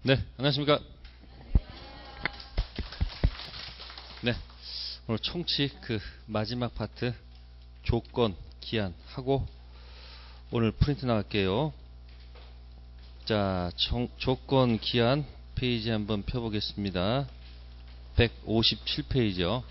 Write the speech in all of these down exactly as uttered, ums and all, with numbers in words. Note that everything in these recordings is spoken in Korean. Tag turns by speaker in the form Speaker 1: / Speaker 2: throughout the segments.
Speaker 1: 네, 안녕하십니까. 네, 오늘 총칙 그 마지막 파트 조건, 기한 하고 오늘 프린트 나갈게요. 자, 총, 조건, 기한 페이지 한번 펴보겠습니다. 백오십칠 페이지요.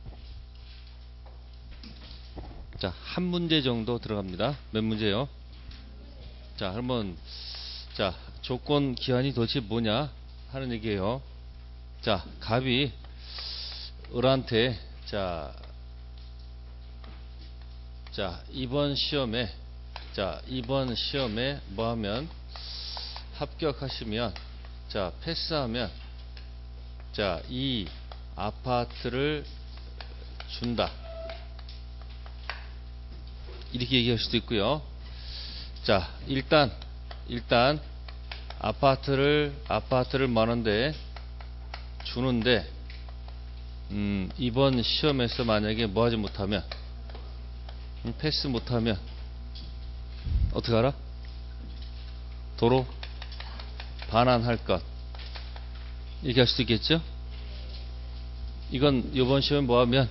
Speaker 1: 자, 한 문제 정도 들어갑니다. 몇 문제요? 자, 그러면 자, 조건, 기한이 도대체 뭐냐 하는 얘기예요. 자, 갑이 을한테 자, 자 이번 시험에 자 이번 시험에 뭐하면 합격하시면 자 패스하면 자 이 아파트를 준다 이렇게 얘기할 수도 있고요. 자 일단 일단 아파트를 아파트를 많은데 주는데 음, 이번 시험에서 만약에 뭐 하지 못하면 음, 패스 못하면 어떻게 알아? 도로 반환할 것 이렇게 할 수도 있겠죠? 이건 이번 시험에 뭐 하면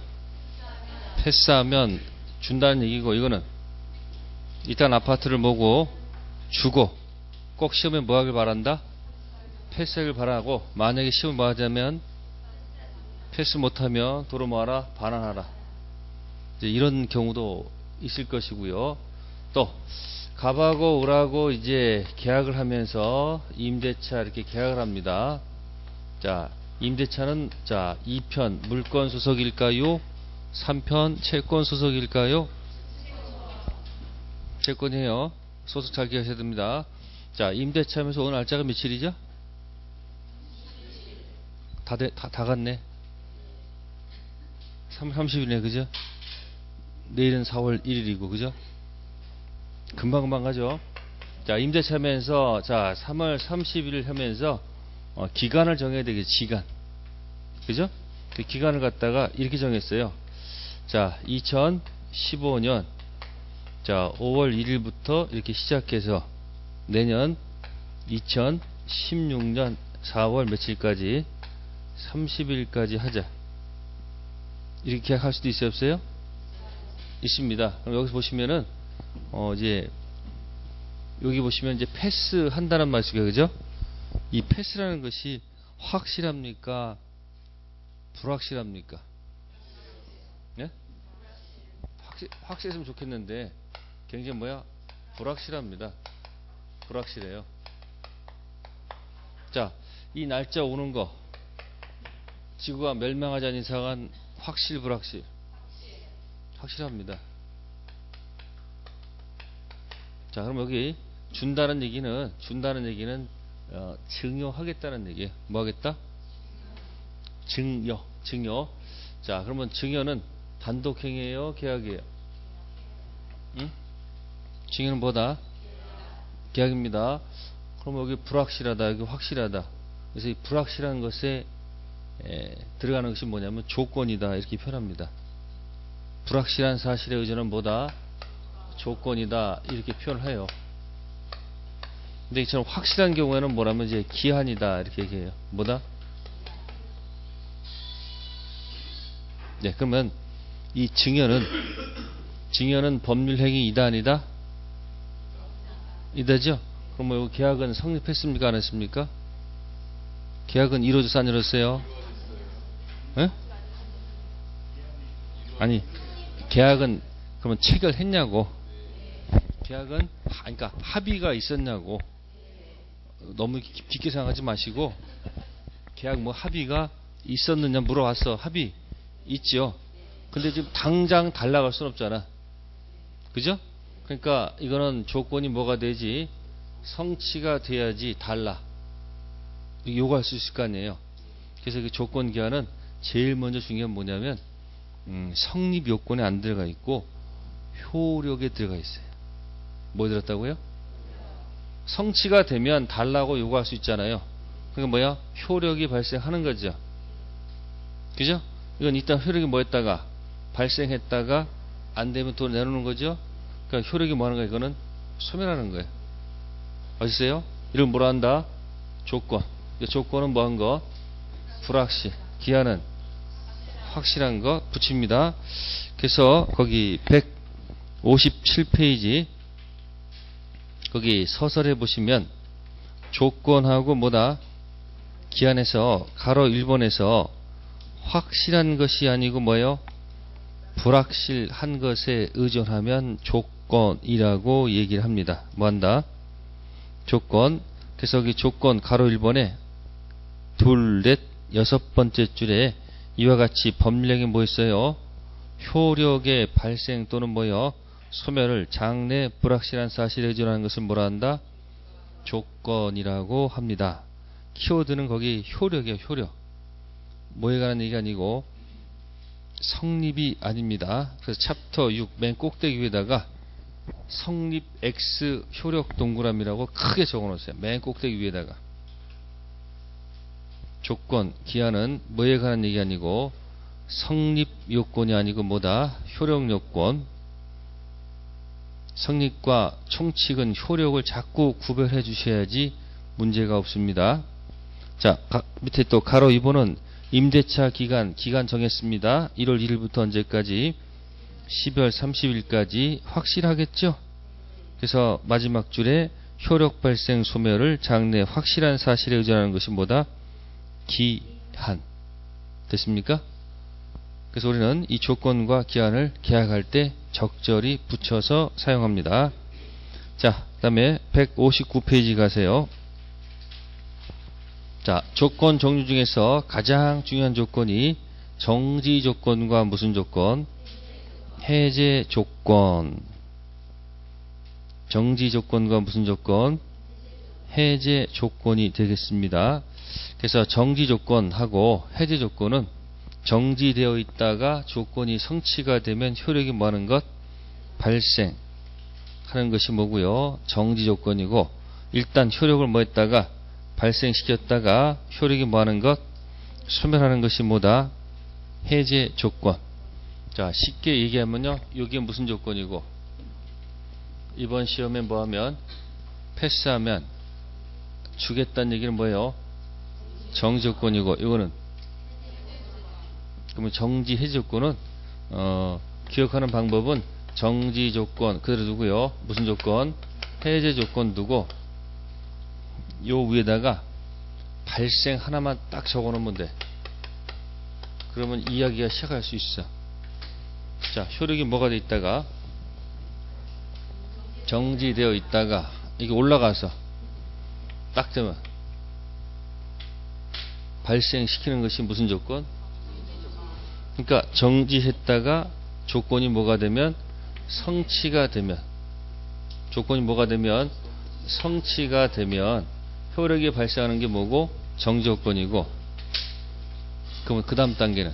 Speaker 1: 패스하면 준다는 얘기고, 이거는 일단 아파트를 뭐고 주고 꼭 시험에 뭐 하길 바란다? 패스하길 바라고, 만약에 시험을 뭐 하자면 패스 못하면 도로 뭐하라? 반환하라. 이제 이런 경우도 있을 것이고요. 또 갑하고 을하고 이제 계약을 하면서 임대차 이렇게 계약을 합니다. 자, 임대차는 자 이 편 물권 소속일까요? 삼 편 채권 소속일까요? 채권이에요. 소속 잘 기억하셔야 됩니다. 자, 임대차하면서 오늘 날짜가 며칠이죠? 다, 돼, 다, 다 갔네. 삼월 삼십일이네, 그죠? 내일은 사월 일일이고, 그죠? 금방금방 가죠? 자, 임대차 하면서, 자, 삼월 삼십일 하면서, 어, 기간을 정해야 되겠지, 기간. 그죠? 그 기간을 갖다가 이렇게 정했어요. 자, 이천십오 년, 자, 오월 일일부터 이렇게 시작해서 내년 이천십육 년 사월 며칠까지 삼십 일까지 하자. 이렇게 할 수도 있어요, 없어요? 있습니다. 그럼 여기서 보시면은, 어, 이제, 여기 보시면 이제 패스 한다는 말씀이에요, 그죠? 이 패스라는 것이 확실합니까? 불확실합니까? 예? 확실, 확실했으면 좋겠는데, 굉장히 뭐야? 불확실합니다. 불확실해요. 자, 이 날짜 오는 거, 지구가 멸망하지 않은 이상은 확실, 불확실? 확실합니다. 자, 그럼 여기 준다는 얘기는 준다는 얘기는 어, 증여하겠다는 얘기예요. 뭐 하겠다? 증여, 증여. 자, 그러면 증여는 단독행위예요, 계약이에요? 응? 증여는 뭐다? 계약입니다. 그럼 여기 불확실하다, 여기 확실하다. 그래서 이 불확실한 것에 에, 들어가는 것이 뭐냐면 조건이다 이렇게 표현합니다. 불확실한 사실의 의존은 뭐다? 조건이다 이렇게 표현을 해요. 근데 이처럼 확실한 경우에는 뭐라면 이제 기한이다 이렇게 얘기해요. 뭐다? 네, 그러면 이 증여는 증여는 법률행위 이다 아니다? 이다죠? 그럼 뭐 여기 계약은 성립했습니까 안 했습니까? 계약은 이루어졌어 안 이루어졌어요? 예? 아니 계약은 그러면 체결했냐고. 계약은 그러니까 합의가 있었냐고. 너무 깊게 생각하지 마시고 계약 뭐 합의가 있었느냐 물어봤어. 합의 있죠. 근데 지금 당장 달라갈 수는 없잖아. 그죠? 그러니까 이거는 조건이 뭐가 되지? 성취가 돼야지 달라. 요구할 수 있을 거 아니에요. 그래서 그 조건 기한은 제일 먼저 중요한 뭐냐면 음, 성립 요건에 안 들어가 있고 효력에 들어가 있어요. 뭐 들었다고요? 성취가 되면 달라고 요구할 수 있잖아요. 그러니까 뭐야? 효력이 발생하는 거죠. 그죠? 이건 일단 효력이 뭐 했다가 발생했다가 안 되면 돈 내놓는 거죠. 그러니까 효력이 뭐 하는 거야? 이거는 소멸하는 거예요. 아시세요? 이걸 뭐라 한다? 조건. 조건은 뭐한 거? 불확실. 기한은 확실한 거 붙입니다. 그래서 거기 백오십칠 페이지 거기 서설에 보시면 조건하고 뭐다? 기한에서 가로 일 번에서 확실한 것이 아니고 뭐예요? 불확실한 것에 의존하면 조건이라고 얘기를 합니다. 뭐한다? 조건. 그래서 그 조건 가로 일 번에 둘, 넷, 여섯 번째 줄에 이와 같이 법령이 뭐 있어요? 효력의 발생 또는 뭐요? 소멸을 장래 불확실한 사실에 의존하는 것을 뭐라 한다? 조건이라고 합니다. 키워드는 거기 효력이에요. 효력. 뭐에 관한 얘기가 아니고 성립이 아닙니다. 그래서 챕터 육 맨 꼭대기 위에다가 성립 X 효력 동그라미라고 크게 적어놓으세요. 맨 꼭대기 위에다가. 조건, 기한은 뭐에 관한 얘기 아니고 성립 요건이 아니고 뭐다? 효력 요건. 성립과 총칙은 효력을 자꾸 구별해 주셔야지 문제가 없습니다. 자, 가, 밑에 또 가로 이 번은 임대차 기간, 기간 정했습니다. 일월 일일부터 언제까지? 십이월 삼십일까지 확실하겠죠? 그래서 마지막 줄에 효력 발생 소멸을 장래 확실한 사실에 의존하는 것이 뭐다? 기한. 됐습니까? 그래서 우리는 이 조건과 기한을 계약할 때 적절히 붙여서 사용합니다. 자, 그 다음에 백오십구 페이지 가세요. 자, 조건 종류 중에서 가장 중요한 조건이 정지 조건과 무슨 조건? 해제 조건. 정지 조건과 무슨 조건? 해제 조건이 되겠습니다. 그래서 정지 조건하고 해제 조건은 정지되어 있다가 조건이 성취가 되면 효력이 뭐하는 것? 발생하는 것이 뭐고요? 정지 조건이고, 일단 효력을 뭐 했다가 발생시켰다가 효력이 뭐하는 것? 소멸하는 것이 뭐다? 해제 조건. 자, 쉽게 얘기하면요, 이게 무슨 조건이고, 이번 시험에 뭐하면 패스하면 주겠다는 얘기는 뭐예요? 정지 조건이고, 이거는 그러면 정지 해제 조건은 어, 기억하는 방법은 정지 조건 그대로 두고요. 무슨 조건? 해제 조건 두고 요 위에다가 발생 하나만 딱 적어 놓으면 돼. 그러면 이야기가 시작할 수 있어. 자, 효력이 뭐가 돼 있다가 정지되어 있다가 이게 올라가서 딱 되면 발생시키는 것이 무슨 조건? 그러니까 정지했다가 조건이 뭐가 되면 성취가 되면 조건이 뭐가 되면 성취가 되면 효력이 발생하는 게 뭐고? 정지 조건이고. 그러면 그 다음 단계는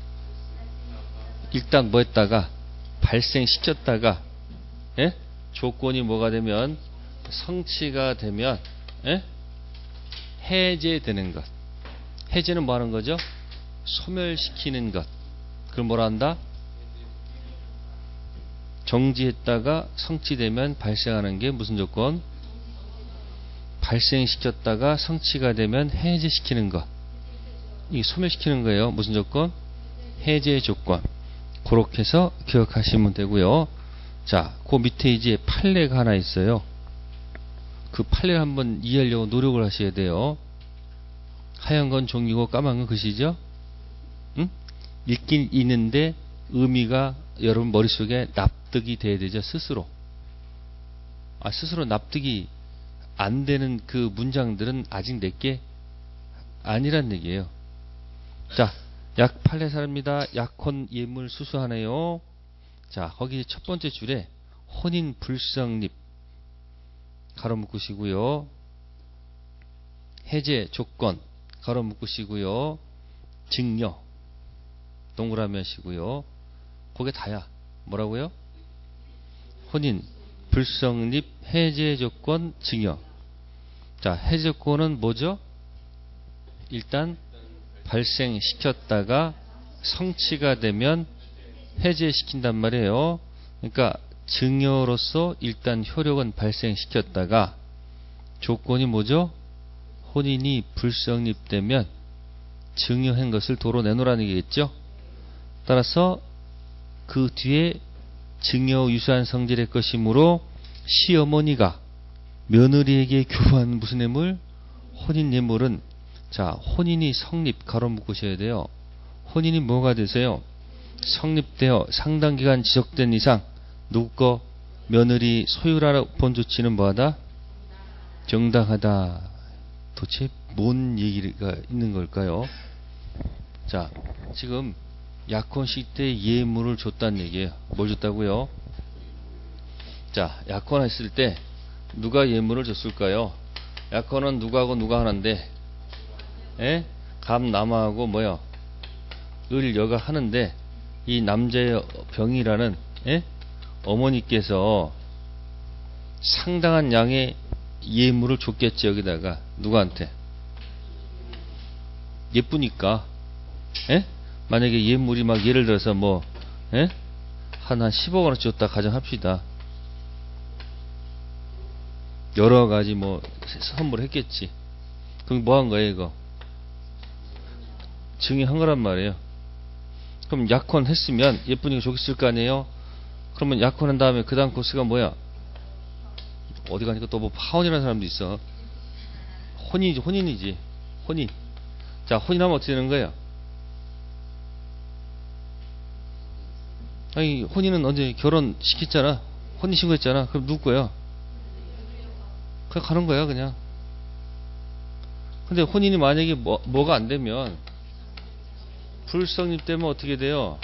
Speaker 1: 일단 뭐 했다가 발생시켰다가 예? 조건이 뭐가 되면 성취가 되면 예? 해제되는 것. 해제는 뭐 하는 거죠? 소멸시키는 것. 그럼 뭐라 한다? 정지했다가 성취되면 발생하는 게 무슨 조건? 발생시켰다가 성취가 되면 해제시키는 것. 이 소멸시키는 거예요. 무슨 조건? 해제 조건. 그렇게 해서 기억하시면 되고요. 자, 그 밑에 이제 판례가 하나 있어요. 그 판례를 한번 이해하려고 노력을 하셔야 돼요. 하얀 건 종이고 까만 건 글씨죠? 응? 읽긴 읽는데 의미가 여러분 머릿속에 납득이 돼야 되죠. 스스로. 아, 스스로 납득이 안 되는 그 문장들은 아직 내게 아니란 얘기예요. 자, 약 판례사입니다. 약혼 예물 수수하네요. 자, 거기 첫 번째 줄에 혼인 불성립 가로 묶으시고요. 해제 조건 가로 묶으시고요. 증여 동그라미 하시고요. 그게 다야. 뭐라고요? 혼인 불성립 해제 조건 증여. 자, 해제 조건은 뭐죠? 일단 발생시켰다가 성취가 되면 해제시킨단 말이에요. 그러니까 증여로서 일단 효력은 발생시켰다가 조건이 뭐죠? 혼인이 불성립되면 증여한 것을 도로 내놓으라는 얘기겠죠. 따라서 그 뒤에 증여 유사한 성질의 것이므로 시어머니가 며느리에게 교부한 무슨 예물? 혼인 예물은, 자, 혼인이 성립 가로 묶으셔야 돼요. 혼인이 뭐가 되세요? 성립되어 상당 기간 지속된 이상 누구 거? 며느리 소유라 본 조치는 뭐하다? 정당하다. 도대체 뭔 얘기가 있는 걸까요? 자, 지금 약혼식 때 예물을 줬다는 얘기예요. 뭘 줬다고요? 자, 약혼했을 때 누가 예물을 줬을까요? 약혼은 누구하고 누가 하는데, 예? 감 남아하고 뭐요? 을 여가 하는데, 이 남자의 병이라는, 예? 어머니께서 상당한 양의 예물을 줬겠지. 여기다가 누구한테? 예쁘니까, 예? 만약에 예물이 막 예를 들어서 뭐, 예? 한, 한 십억 원을 줬다 가정합시다. 여러 가지 뭐, 선물을 했겠지. 그럼 뭐 한 거예요, 이거? 증여한 거란 말이에요. 그럼 약혼 했으면 예쁜이가 좋겠을 거 아니에요? 그러면 약혼한 다음에 그 다음 코스가 뭐야? 어디 가니까 또 뭐 파혼이라는 사람도 있어. 혼인이지, 혼인이지. 혼인. 자, 혼인하면 어떻게 되는 거예요? 아니, 혼인은 언제 결혼시켰잖아. 혼인신고했잖아. 그럼 누구 거야? 그냥 가는 거야, 그냥. 근데 혼인이 만약에 뭐, 뭐가 안 되면, 불성립되면 어떻게 돼요?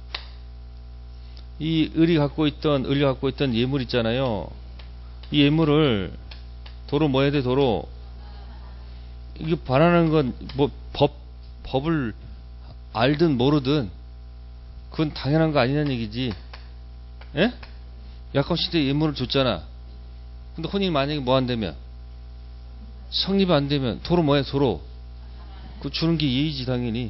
Speaker 1: 이 을이 갖고 있던, 을이 갖고 있던 예물 있잖아요. 이 예물을 도로 뭐 해야 돼, 도로. 이게 반환하는 건, 뭐, 법, 법을 알든 모르든, 그건 당연한 거 아니냐는 얘기지. 예? 약혼식 때 예물을 줬잖아. 근데 혼인이 만약에 뭐 안 되면, 성립이 안 되면, 도로 뭐 해, 도로. 그 주는 게 예의지, 당연히.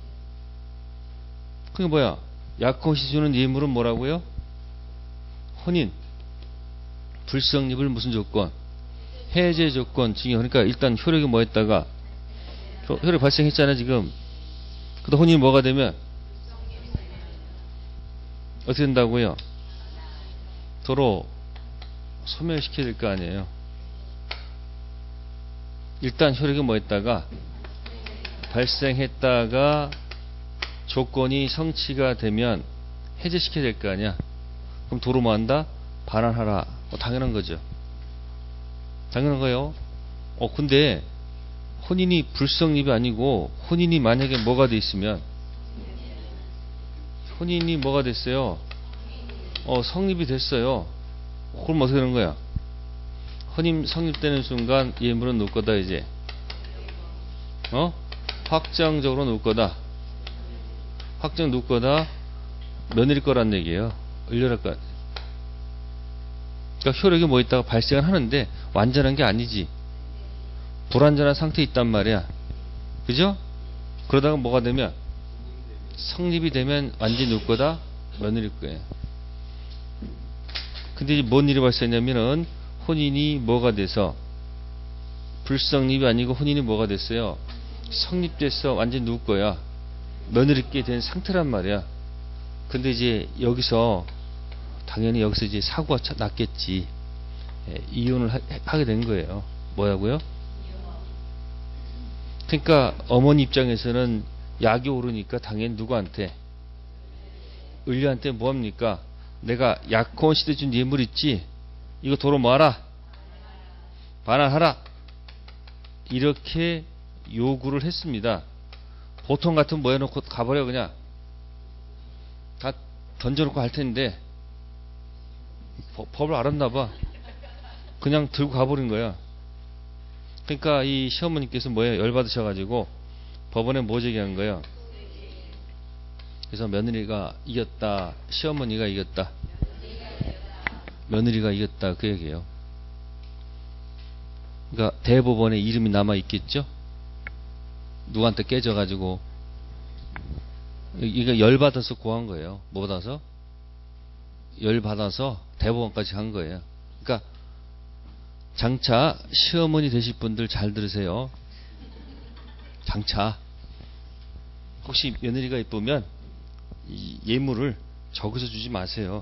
Speaker 1: 그게 뭐야? 약혼시 주는 예물은 뭐라고요? 혼인. 불성립을 무슨 조건? 해제 조건, 증여. 그러니까 일단 효력이 뭐 했다가, 효력이 발생했잖아, 지금. 근데 혼인이 뭐가 되면, 어떻게 된다고요? 도로 소멸시켜야 될 거 아니에요. 일단 효력이 뭐 했다가, 발생했다가, 조건이 성취가 되면 해제시켜야 될 거 아니야. 그럼 도로 뭐 한다? 반환하라. 어, 당연한 거죠. 당연한 거예요. 어, 근데 혼인이 불성립이 아니고 혼인이 만약에 뭐가 돼 있으면, 혼인이 뭐가 됐어요? 어, 성립이 됐어요. 그럼 어떻게 되는 거야? 혼인 성립되는 순간 예물은 누구 거다 이제? 어? 확정적으로 누구 거다? 확정 누구 거다? 며느리 거란 얘기예요. 을려랄 거. 그러니까 효력이 뭐 있다가 발생을 하는데 완전한 게 아니지. 불완전한 상태에 있단 말이야. 그죠? 그러다가 뭐가 되면, 성립이 되면 완전히 누구 거다? 며느리 거예요. 근데 뭔 일이 발생했냐면은 혼인이 뭐가 돼서, 불성립이 아니고 혼인이 뭐가 됐어요? 성립돼서 완전히 누구 거야? 며느리께 된 상태란 말이야. 근데 이제 여기서 당연히 여기서 이제 사고가 났겠지. 예, 이혼을 하, 하게 된 거예요. 뭐라고요? 그러니까 어머니 입장에서는 약이 오르니까 당연히 누구한테? 을려한테 뭐합니까? 내가 약혼 시대 준 예물 있지? 이거 도로 뭐하라? 반환하라. 이렇게 요구를 했습니다. 보통 같은 뭐 해놓고 가버려. 그냥 다 던져놓고 할 텐데 법을 알았나 봐. 그냥 들고 가버린 거야. 그러니까 이 시어머니께서 뭐예요? 열받으셔가지고 법원에 뭐 제기한 거예요? 그래서 며느리가 이겼다, 시어머니가 이겼다, 며느리가 이겼다, 그 얘기예요. 그러니까 대법원에 이름이 남아 있겠죠? 누구한테 깨져가지고. 이거 열받아서 고한 거예요. 뭐 받아서? 열받아서 대법원까지 간 거예요. 그러니까 장차 시어머니 되실 분들 잘 들으세요. 장차 혹시 며느리가 이쁘면 이 예물을 저기서 주지 마세요.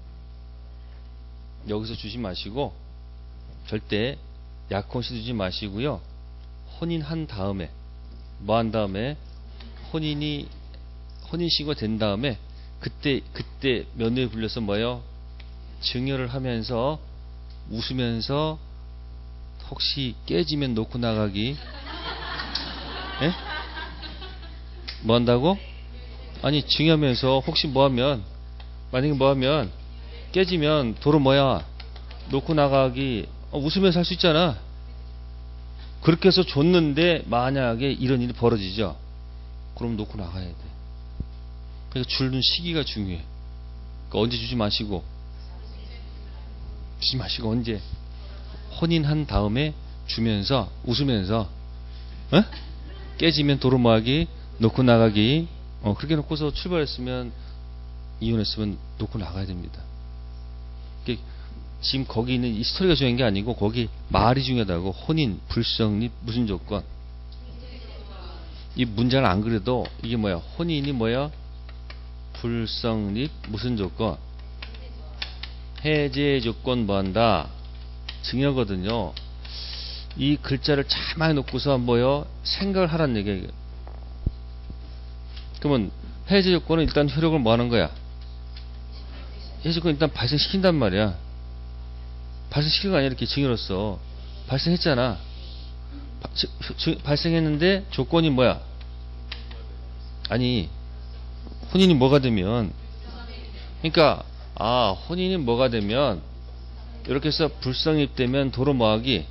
Speaker 1: 여기서 주지 마시고 절대 약혼시 주지 마시고요. 혼인한 다음에 뭐 한 다음에 혼인이 혼인신고가 된 다음에 그때 그때 며느리 불려서 뭐요? 증여를 하면서 웃으면서 혹시 깨지면 놓고 나가기. 예? 뭐 한다고? 아니 증여하면서 혹시 뭐 하면 만약에 뭐 하면 깨지면 도로 뭐야? 놓고 나가기. 어, 웃으면서 할 수 있잖아. 그렇게 해서 줬는데 만약에 이런 일이 벌어지죠. 그럼 놓고 나가야 돼. 그러니까 주는 시기가 중요해. 그러니까 언제 주지 마시고 주지 마시고 언제 혼인한 다음에 주면서 웃으면서 어? 깨지면 도로 뭐하기 놓고 나가기. 어, 그렇게 놓고서 출발했으면 이혼했으면 놓고 나가야 됩니다. 지금 거기 있는 이 스토리가 중요한 게 아니고 거기 말이 중요하다고. 혼인, 불성립, 무슨 조건. 이 문장을 안 그래도 이게 뭐야? 혼인이 뭐야? 불성립, 무슨 조건? 해제 조건 뭐 한다? 증여거든요. 이 글자를 잘 많이 놓고서 뭐요? 생각을 하라는 얘기예요. 그러면 해제 조건은 일단 효력을 뭐 하는 거야? 해제 조건 일단 발생시킨단 말이야. 발생시킨 거 아니야. 이렇게 증여로서 발생했잖아. 바, 지, 지, 발생했는데 조건이 뭐야? 아니 혼인이 뭐가 되면, 그러니까 아 혼인이 뭐가 되면 이렇게 해서 불성립되면 도로 뭐하기?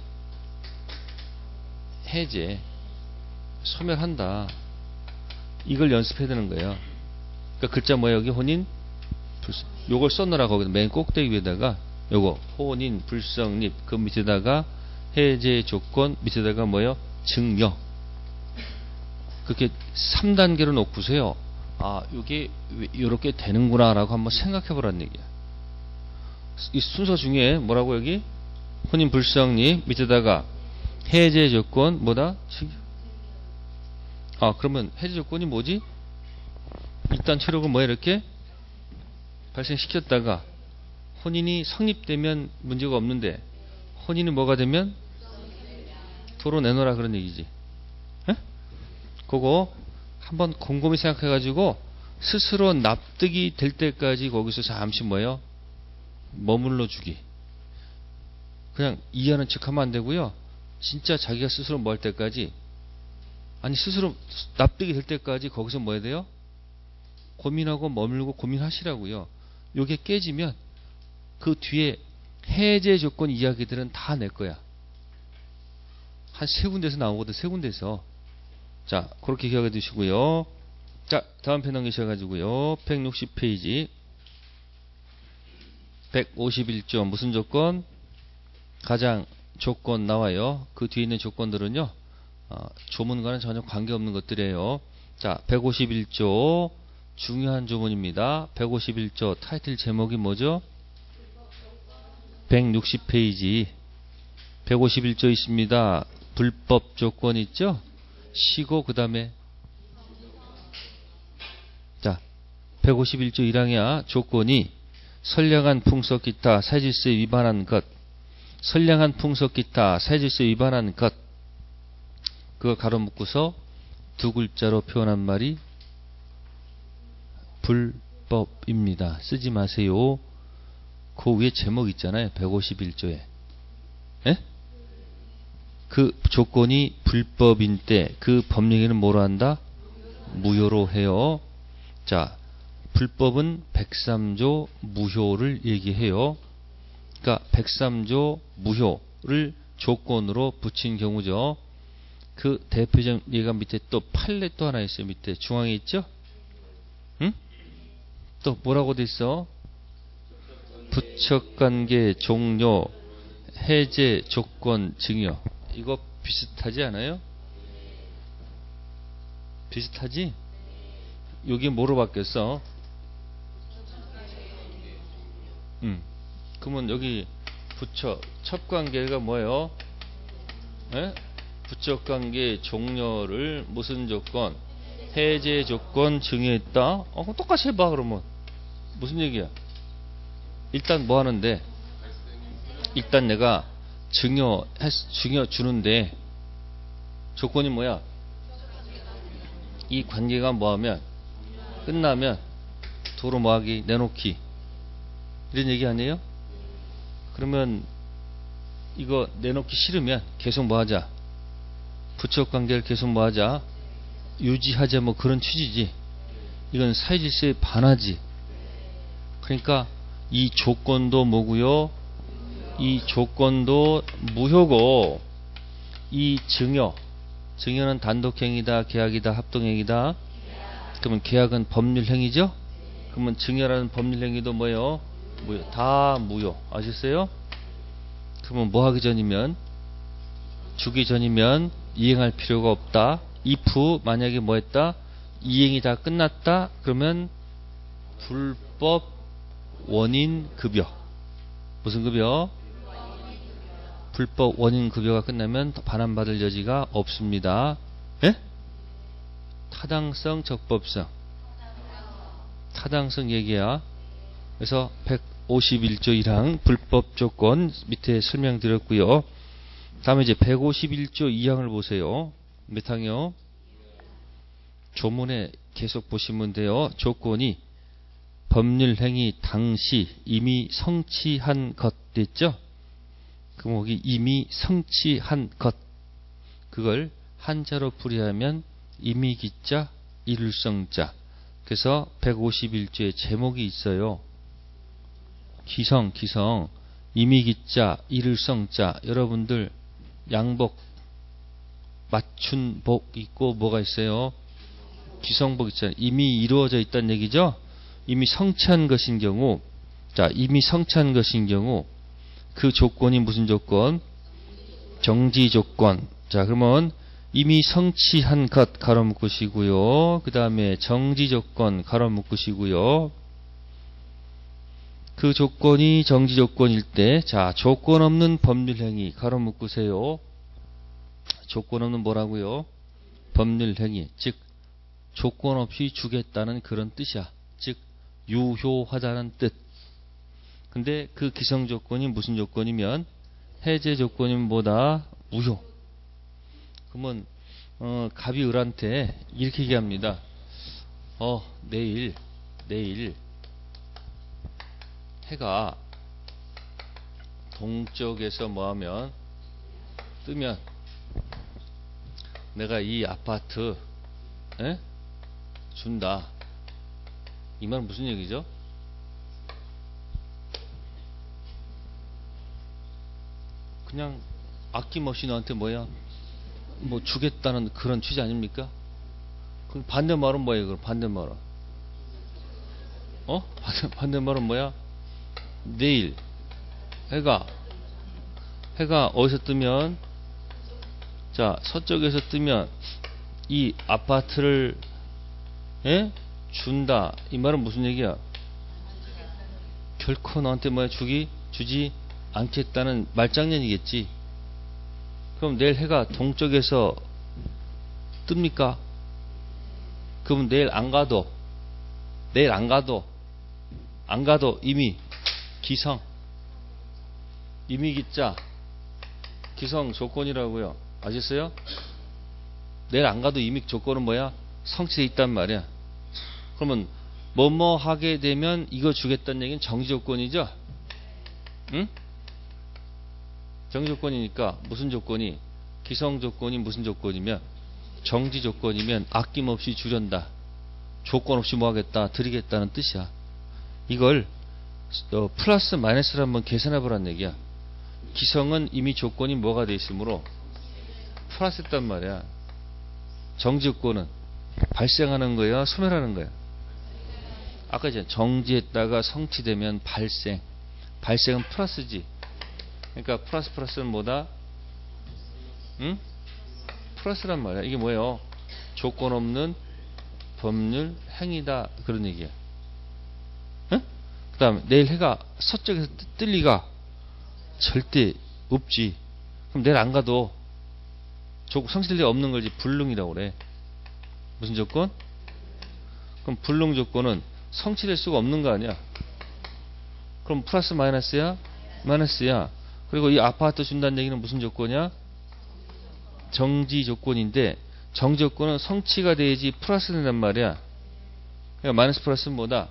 Speaker 1: 해제, 소멸한다. 이걸 연습해야 되는 거예요. 그러니까 글자 뭐야 여기? 혼인, 불성. 요걸 써놓으라. 거기다 맨 꼭대기 위에다가 요거 혼인, 불성립, 그 밑에다가 해제 조건, 밑에다가 뭐요? 증여. 그렇게 삼 단계로 놓고서요. 아, 이게 이렇게 되는구나 라고 한번 생각해 보라는 얘기야. 이 순서 중에 뭐라고 여기? 혼인, 불성립, 밑에다가 해제 조건, 뭐다? 아, 그러면 해제 조건이 뭐지? 일단 체력을 뭐 이렇게 발생시켰다가 혼인이 성립되면 문제가 없는데 혼인이 뭐가 되면 도로 내놓으라 그런 얘기지. 에? 그거 한번 곰곰이 생각해 가지고 스스로 납득이 될 때까지 거기서 잠시 뭐예요? 머물러 주기. 그냥 이해하는 척하면 안 되고요. 진짜 자기가 스스로 뭐 할 때까지, 아니 스스로 납득이 될 때까지 거기서 뭐 해야 돼요? 고민하고 머물고 고민하시라고요. 요게 깨지면 그 뒤에 해제 조건 이야기들은 다 낼 거야. 한 세 군데서 나오거든. 세 군데서. 자, 그렇게 기억해 두시고요. 자, 다음 편 넘기셔가지고요. 백육십 페이지. 백오십일 조 무슨 조건? 가장 조건 나와요. 그 뒤에 있는 조건들은요. 어, 조문과는 전혀 관계없는 것들이에요. 자, 백오십일 조 중요한 조문입니다. 백오십일 조 타이틀 제목이 뭐죠? 백육십 페이지. 백오십일 조 있습니다. 불법 조건 있죠? 시고 그 다음에 자 백오십일 조 일 항이야. 조건이 선량한 풍속 기타 사질서에 위반한 것, 선량한 풍속 기타 사질서에 위반한 것, 그거 가로 묶고서 두 글자로 표현한 말이 불법입니다. 쓰지 마세요. 그 위에 제목 있잖아요. 백오십일 조에. 에? 그 조건이 불법인 때 그 법령에는 뭐로 한다? 무효로 해요. 자, 불법은 백삼 조 무효를 얘기해요. 그러니까 백삼 조 무효를 조건으로 붙인 경우죠. 그 대표적 예가 밑에 또 판례 또 하나 있어요. 밑에 중앙에 있죠? 응? 또 뭐라고 돼 있어? 부척관계 종료 해제 조건 증여. 이거 비슷하지 않아요? 비슷하지? 여기 뭐로 바뀌었어? 음. 그러면 여기 부처 첩관계가 뭐예요? 에? 부적관계 종료를 무슨 조건? 해제 조건 증여했다. 어, 그럼 똑같이 해봐. 그러면 무슨 얘기야? 일단 뭐 하는데? 일단 내가 증여 증여 주는데 조건이 뭐야? 이 관계가 뭐하면 끝나면 도로 뭐하기 내놓기 이런 얘기 아니에요? 그러면 이거 내놓기 싫으면 계속 뭐하자? 부적관계를 계속 뭐하자? 유지하자 뭐 그런 취지지. 이건 사회질서에 반하지. 그러니까 이 조건도 뭐고요? 이 조건도 무효고 이 증여 증여는 단독행위다 계약이다 합동행위다. 그러면 계약은 법률행위죠. 그러면 증여라는 법률행위도 뭐예요? 무효. 다 무효. 아셨어요? 그러면 뭐 하기 전이면 주기 전이면 이행할 필요가 없다. if 만약에 뭐 했다? 이행이 다 끝났다. 그러면 불법 원인 급여. 무슨 급여? 불법 원인 급여가 끝나면 반환받을 여지가 없습니다. 예? 타당성, 적법성. 타당성 얘기야. 그래서 백오십일 조 일 항 불법 조건 밑에 설명드렸고요. 다음에 이제 백오십일 조 이 항을 보세요. 몇 항이요? 조문에 계속 보시면 돼요. 조건이 법률행위 당시 이미 성취한 것 됐죠? 그럼 거기 이미 성취한 것 그걸 한자로 풀이하면 임의기자 이룰성자. 그래서 백오십일 조의 제목이 있어요. 기성 기성 임의기자 이룰성자. 여러분들 양복 맞춘 복 있고 뭐가 있어요? 기성복 있잖아요. 이미 이루어져 있다는 얘기죠. 이미 성취한 것인 경우, 자 이미 성취한 것인 경우 그 조건이 무슨 조건? 정지 조건. 자 그러면 이미 성취한 것 가로 묶으시고요. 그 다음에 정지 조건 가로 묶으시고요. 그 조건이 정지 조건일 때, 자 조건 없는 법률행위 가로 묶으세요. 조건 없는 뭐라고요? 법률행위. 즉 조건 없이 주겠다는 그런 뜻이야. 즉 유효하다는 뜻. 근데 그 기성 조건이 무슨 조건이면 해제 조건이면 뭐다? 무효. 그러면 어, 갑이 을한테 이렇게 얘기합니다. 어 내일 내일 해가 동쪽에서 뭐하면 뜨면 내가 이 아파트 에? 준다. 이 말은 무슨 얘기죠? 그냥 아낌없이 너한테 뭐야? 뭐 주겠다는 그런 취지 아닙니까? 그럼 반대말은 뭐예요? 그럼 반대말은? 어? 반대말은 뭐야? 내일 해가 해가 어디서 뜨면 자 서쪽에서 뜨면 이 아파트를 에? 준다. 이 말은 무슨 얘기야? 결코 너한테 뭐야 주기 주지 않겠다는 말장난이겠지. 그럼 내일 해가 동쪽에서 뜹니까? 그럼 내일 안 가도 내일 안 가도 안 가도 이미 기성 이미 기자 기성 조건이라고요. 아셨어요? 내일 안 가도 이미 조건은 뭐야? 성취되어 있단 말이야. 그러면 뭐뭐 하게 되면 이거 주겠다는 얘기는 정지 조건이죠? 응? 정지 조건이니까 무슨 조건이? 기성 조건이 무슨 조건이면? 정지 조건이면 아낌없이 주련다. 조건 없이 뭐 하겠다? 드리겠다는 뜻이야. 이걸 어, 플러스 마이너스를 한번 계산해 보란 얘기야. 기성은 이미 조건이 뭐가 돼 있으므로 플러스 했단 말이야. 정지 조건은 발생하는 거야? 소멸하는 거야? 아까 이제 정지했다가 성취되면 발생. 발생은 플러스지. 그러니까 플러스 플러스는 뭐다? 응? 플러스란 말이야. 이게 뭐예요? 조건 없는 법률 행위다. 그런 얘기야. 응? 그 다음에 내일 해가 서쪽에서 뜰 리가 절대 없지. 그럼 내일 안 가도 조, 성취될 리 없는 걸 이제 불능이라고 그래. 무슨 조건? 그럼 불능 조건은 성취될 수가 없는 거 아니야. 그럼 플러스 마이너스야? 마이너스야. 그리고 이 아파트 준다는 얘기는 무슨 조건이야? 정지 조건인데, 정지 조건은 성취가 돼야지 플러스 된단 말이야. 그러니까 마이너스 플러스는 뭐다?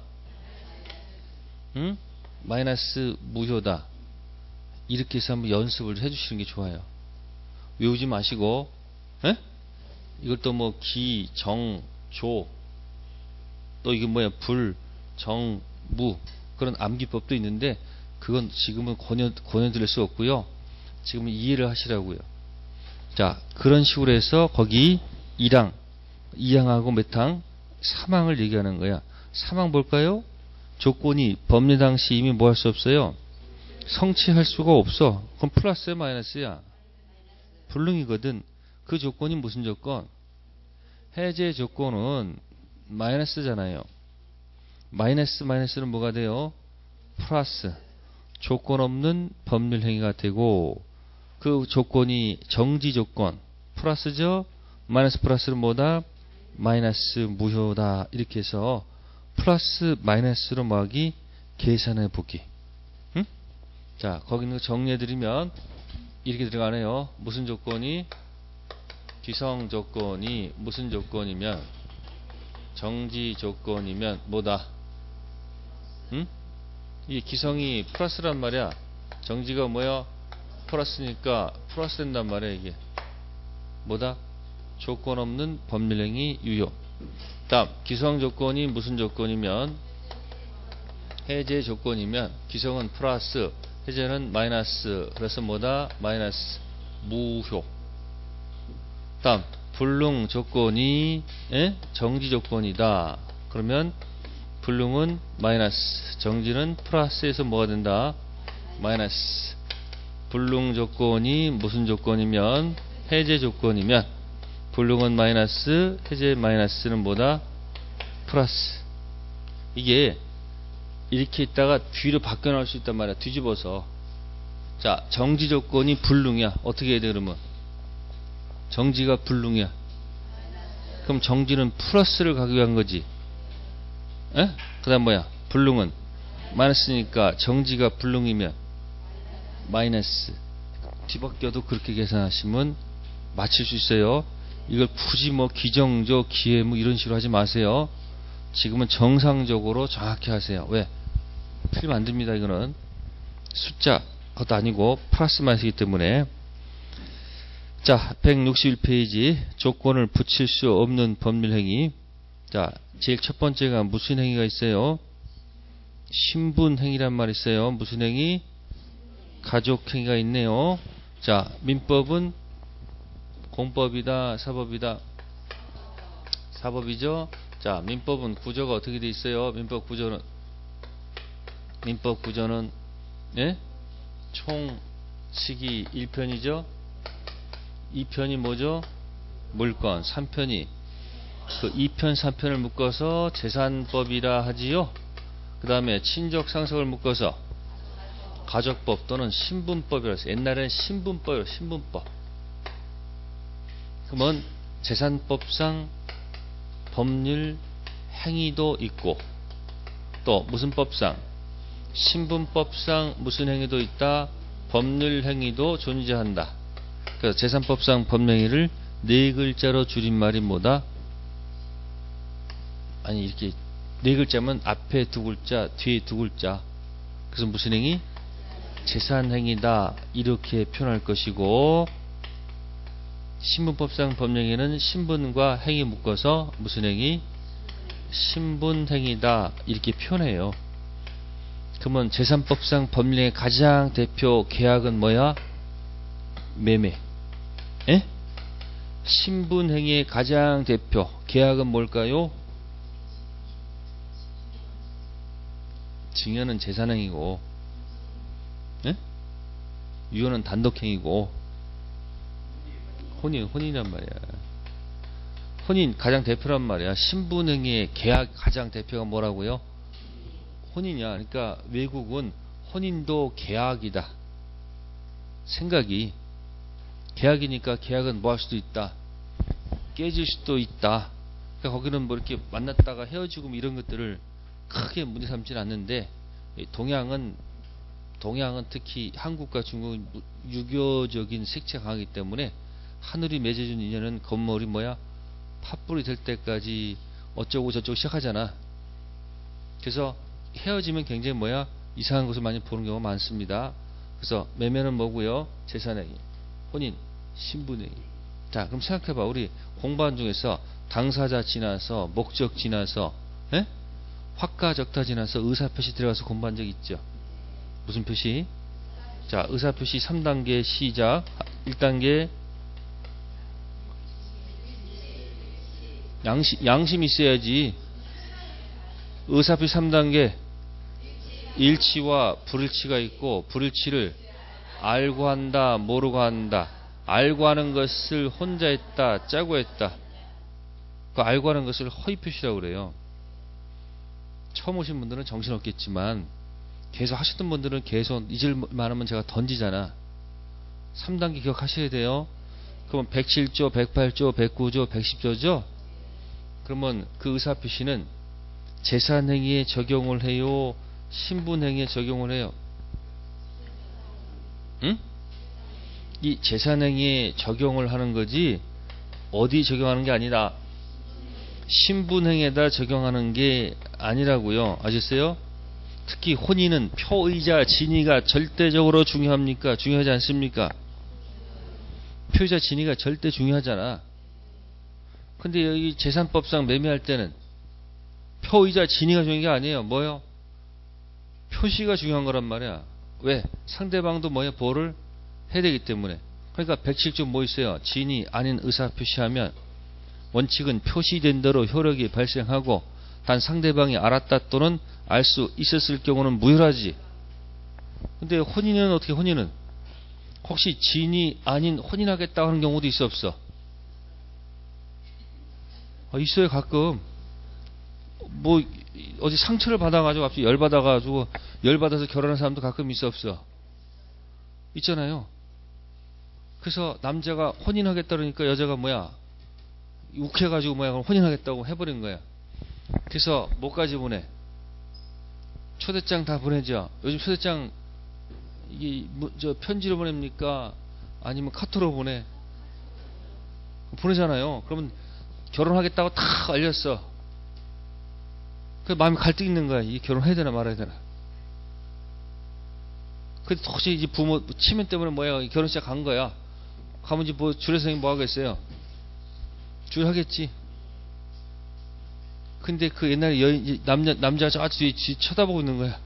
Speaker 1: 응? 마이너스 무효다. 이렇게 해서 한번 연습을 해주시는 게 좋아요. 외우지 마시고, 에? 이걸 또 뭐 기, 정, 조, 또 이게 뭐야, 불, 정, 무, 그런 암기법도 있는데, 그건 지금은 권유, 권유드릴 수 없고요. 지금은 이해를 하시라고요. 자, 그런 식으로 해서 거기 일 항, 이 항하고 몇 항? 삼 항을 얘기하는 거야. 삼 항 볼까요? 조건이 법리 당시 이미 뭐 할 수 없어요? 성취할 수가 없어. 그럼 플러스야 마이너스야? 불능이거든. 그 조건이 무슨 조건? 해제 조건은 마이너스잖아요. 마이너스 마이너스는 뭐가 돼요? 플러스. 조건 없는 법률 행위가 되고, 그 조건이 정지 조건 플러스죠. 마이너스 플러스는 뭐다? 마이너스 무효다. 이렇게 해서 플러스 마이너스로 뭐하기? 계산해 보기. 응? 자, 거기 있는 거 정리해드리면 이렇게 들어가네요. 무슨 조건이? 기성 조건이 무슨 조건이면, 정지 조건이면 뭐다? 응? 이 기성이 플러스란 말이야. 정지가 뭐야? 플러스니까 플러스 된단 말이야. 이게 뭐다? 조건 없는 법률행위 유효. 다음, 기성 조건이 무슨 조건이면, 해제 조건이면, 기성은 플러스, 해제는 마이너스. 그래서 뭐다? 마이너스 무효. 다음, 불능 조건이 에? 정지 조건이다. 그러면 불능은 마이너스, 정지는 플러스에서 뭐가 된다? 마이너스. 불능 조건이 무슨 조건이면, 해제 조건이면, 불능은 마이너스, 해제 마이너스는 뭐다? 플러스. 이게 이렇게 있다가 뒤로 바뀌어 나올 수 있단 말이야. 뒤집어서. 자, 정지 조건이 불능이야. 어떻게 해야 돼 그러면? 정지가 불능이야. 그럼 정지는 플러스를 가기 위한 거지. 에? 그 다음 뭐야? 불능은 마이너스니까 정지가 불능이면 마이너스. 뒤바뀌어도 그렇게 계산하시면 맞출 수 있어요. 이걸 굳이 뭐 기정조, 기해무 이런 식으로 하지 마세요. 지금은 정상적으로 정확히 하세요. 왜? 틀리면 안 됩니다. 이거는 숫자 그것도 아니고 플러스 마이너스이기 때문에. 자, 백육십일 페이지 조건을 붙일 수 없는 법률행위. 자, 제일 첫 번째가 무슨 행위가 있어요? 신분행위란 말이 있어요. 무슨 행위? 가족행위가 있네요. 자, 민법은 공법이다, 사법이다? 사법이죠. 자, 민법은 구조가 어떻게 돼 있어요? 민법 구조는 민법 구조는 예? 총 시기 일 편이죠. 이 편이 뭐죠? 물권. 삼 편이 그 이 편, 삼 편을 묶어서 재산법이라 하지요. 그 다음에 친족 상속을 묶어서 가족법 또는 신분법이라고 해서, 옛날에는 신분법이라고, 신분법. 그러면 재산법상 법률 행위도 있고, 또 무슨 법상? 신분법상 무슨 행위도 있다? 법률 행위도 존재한다. 그래서 재산법상 법령행위를 네 글자로 줄임말이 뭐다? 아니, 이렇게 네 글자면 앞에 두 글자, 뒤에 두 글자. 그래서 무슨 행위? 재산행위다. 이렇게 표현할 것이고, 신분법상 법령행위는 신분과 행위 묶어서 무슨 행위? 신분행위다. 이렇게 표현해요. 그러면 재산법상 법령의 가장 대표 계약은 뭐야? 매매. 에? 신분행위의 가장 대표 계약은 뭘까요? 증여는 재산행위고, 에? 유언은 단독행위고, 혼인, 혼인이란 말이야. 혼인 가장 대표란 말이야. 신분행위의 계약 가장 대표가 뭐라고요? 혼인이야. 그러니까 외국은 혼인도 계약이다. 생각이 계약이니까 계약은 뭐 할 수도 있다. 깨질 수도 있다. 그러니까 거기는 뭐 이렇게 만났다가 헤어지고 뭐 이런 것들을 크게 문제 삼지는 않는데, 동양은 동양은 특히 한국과 중국은 유교적인 색채가 강하기 때문에 하늘이 맺어준 인연은 건물이 뭐야 팥불이 될 때까지 어쩌고 저쩌고 시작하잖아. 그래서 헤어지면 굉장히 뭐야 이상한 것을 많이 보는 경우가 많습니다. 그래서 매매는 뭐고요? 재산행위, 혼인, 신분행위. 자, 그럼 생각해봐. 우리 공부한 중에서 당사자 지나서 목적 지나서 에? 확가적타 지나서 의사표시 들어가서 공부한 적 있죠? 무슨 표시? 자, 의사표시 삼 단계 시작. 일 단계 양심, 양심 있어야지. 의사표시 삼 단계 일치와 불일치가 있고, 불일치를 알고 한다, 모르고 한다. 알고 하는 것을 혼자 했다, 짜고 했다. 그 알고 하는 것을 허위표시라고 그래요. 처음 오신 분들은 정신없겠지만 계속 하셨던 분들은 계속 잊을만 하면 제가 던지잖아. 삼 단계 기억하셔야 돼요. 그러면 백칠 조, 백팔 조, 백구 조, 백십 조죠? 그러면 그 의사표시는 재산행위에 적용을 해요? 신분행위에 적용을 해요? 응? 이 재산행위에 적용을 하는 거지 어디 적용하는 게 아니라 신분행위에다 적용하는 게 아니라고요. 아셨어요? 특히 혼인은 표의자 진위가 절대적으로 중요합니까? 중요하지 않습니까? 표의자 진위가 절대 중요하잖아. 근데 여기 재산법상 매매할 때는 표의자 진위가 중요한 게 아니에요. 뭐요? 표시가 중요한 거란 말이야. 왜? 상대방도 뭐야? 보호를 해야 되기 때문에. 그러니까 백칠 조 뭐 있어요? 진위 아닌 의사 표시하면 원칙은 표시된 대로 효력이 발생하고, 단 상대방이 알았다 또는 알 수 있었을 경우는 무효하지. 근데 혼인은 어떻게 혼인은? 혹시 진이 아닌 혼인하겠다고 하는 경우도 있어 없어? 아, 있어요 가끔. 뭐 어디 상처를 받아가지고 갑자기 열받아가지고 열받아서 결혼한 사람도 가끔 있어 없어? 있잖아요. 그래서 남자가 혼인하겠다 그러니까 여자가 뭐야 욱해가지고 뭐야 혼인하겠다고 해버린 거야. 그래서 뭐까지 보내? 초대장 다 보내죠. 요즘 초대장 이게 뭐, 저 편지로 보냅니까? 아니면 카톡으로 보내? 보내잖아요. 그러면 결혼하겠다고 다 알렸어. 그 마음이 갈등 있는 거야. 이 결혼해야 되나 말아야 되나. 근데 혹시 이제 부모 치매 때문에 뭐야 결혼식 간 거야. 가면 이제 뭐 주례선생님 뭐 하겠어요? 줄 하겠지. 근데 그 옛날에 여, 남자, 남자가 저 뒤에 쳐다보고 있는 거야.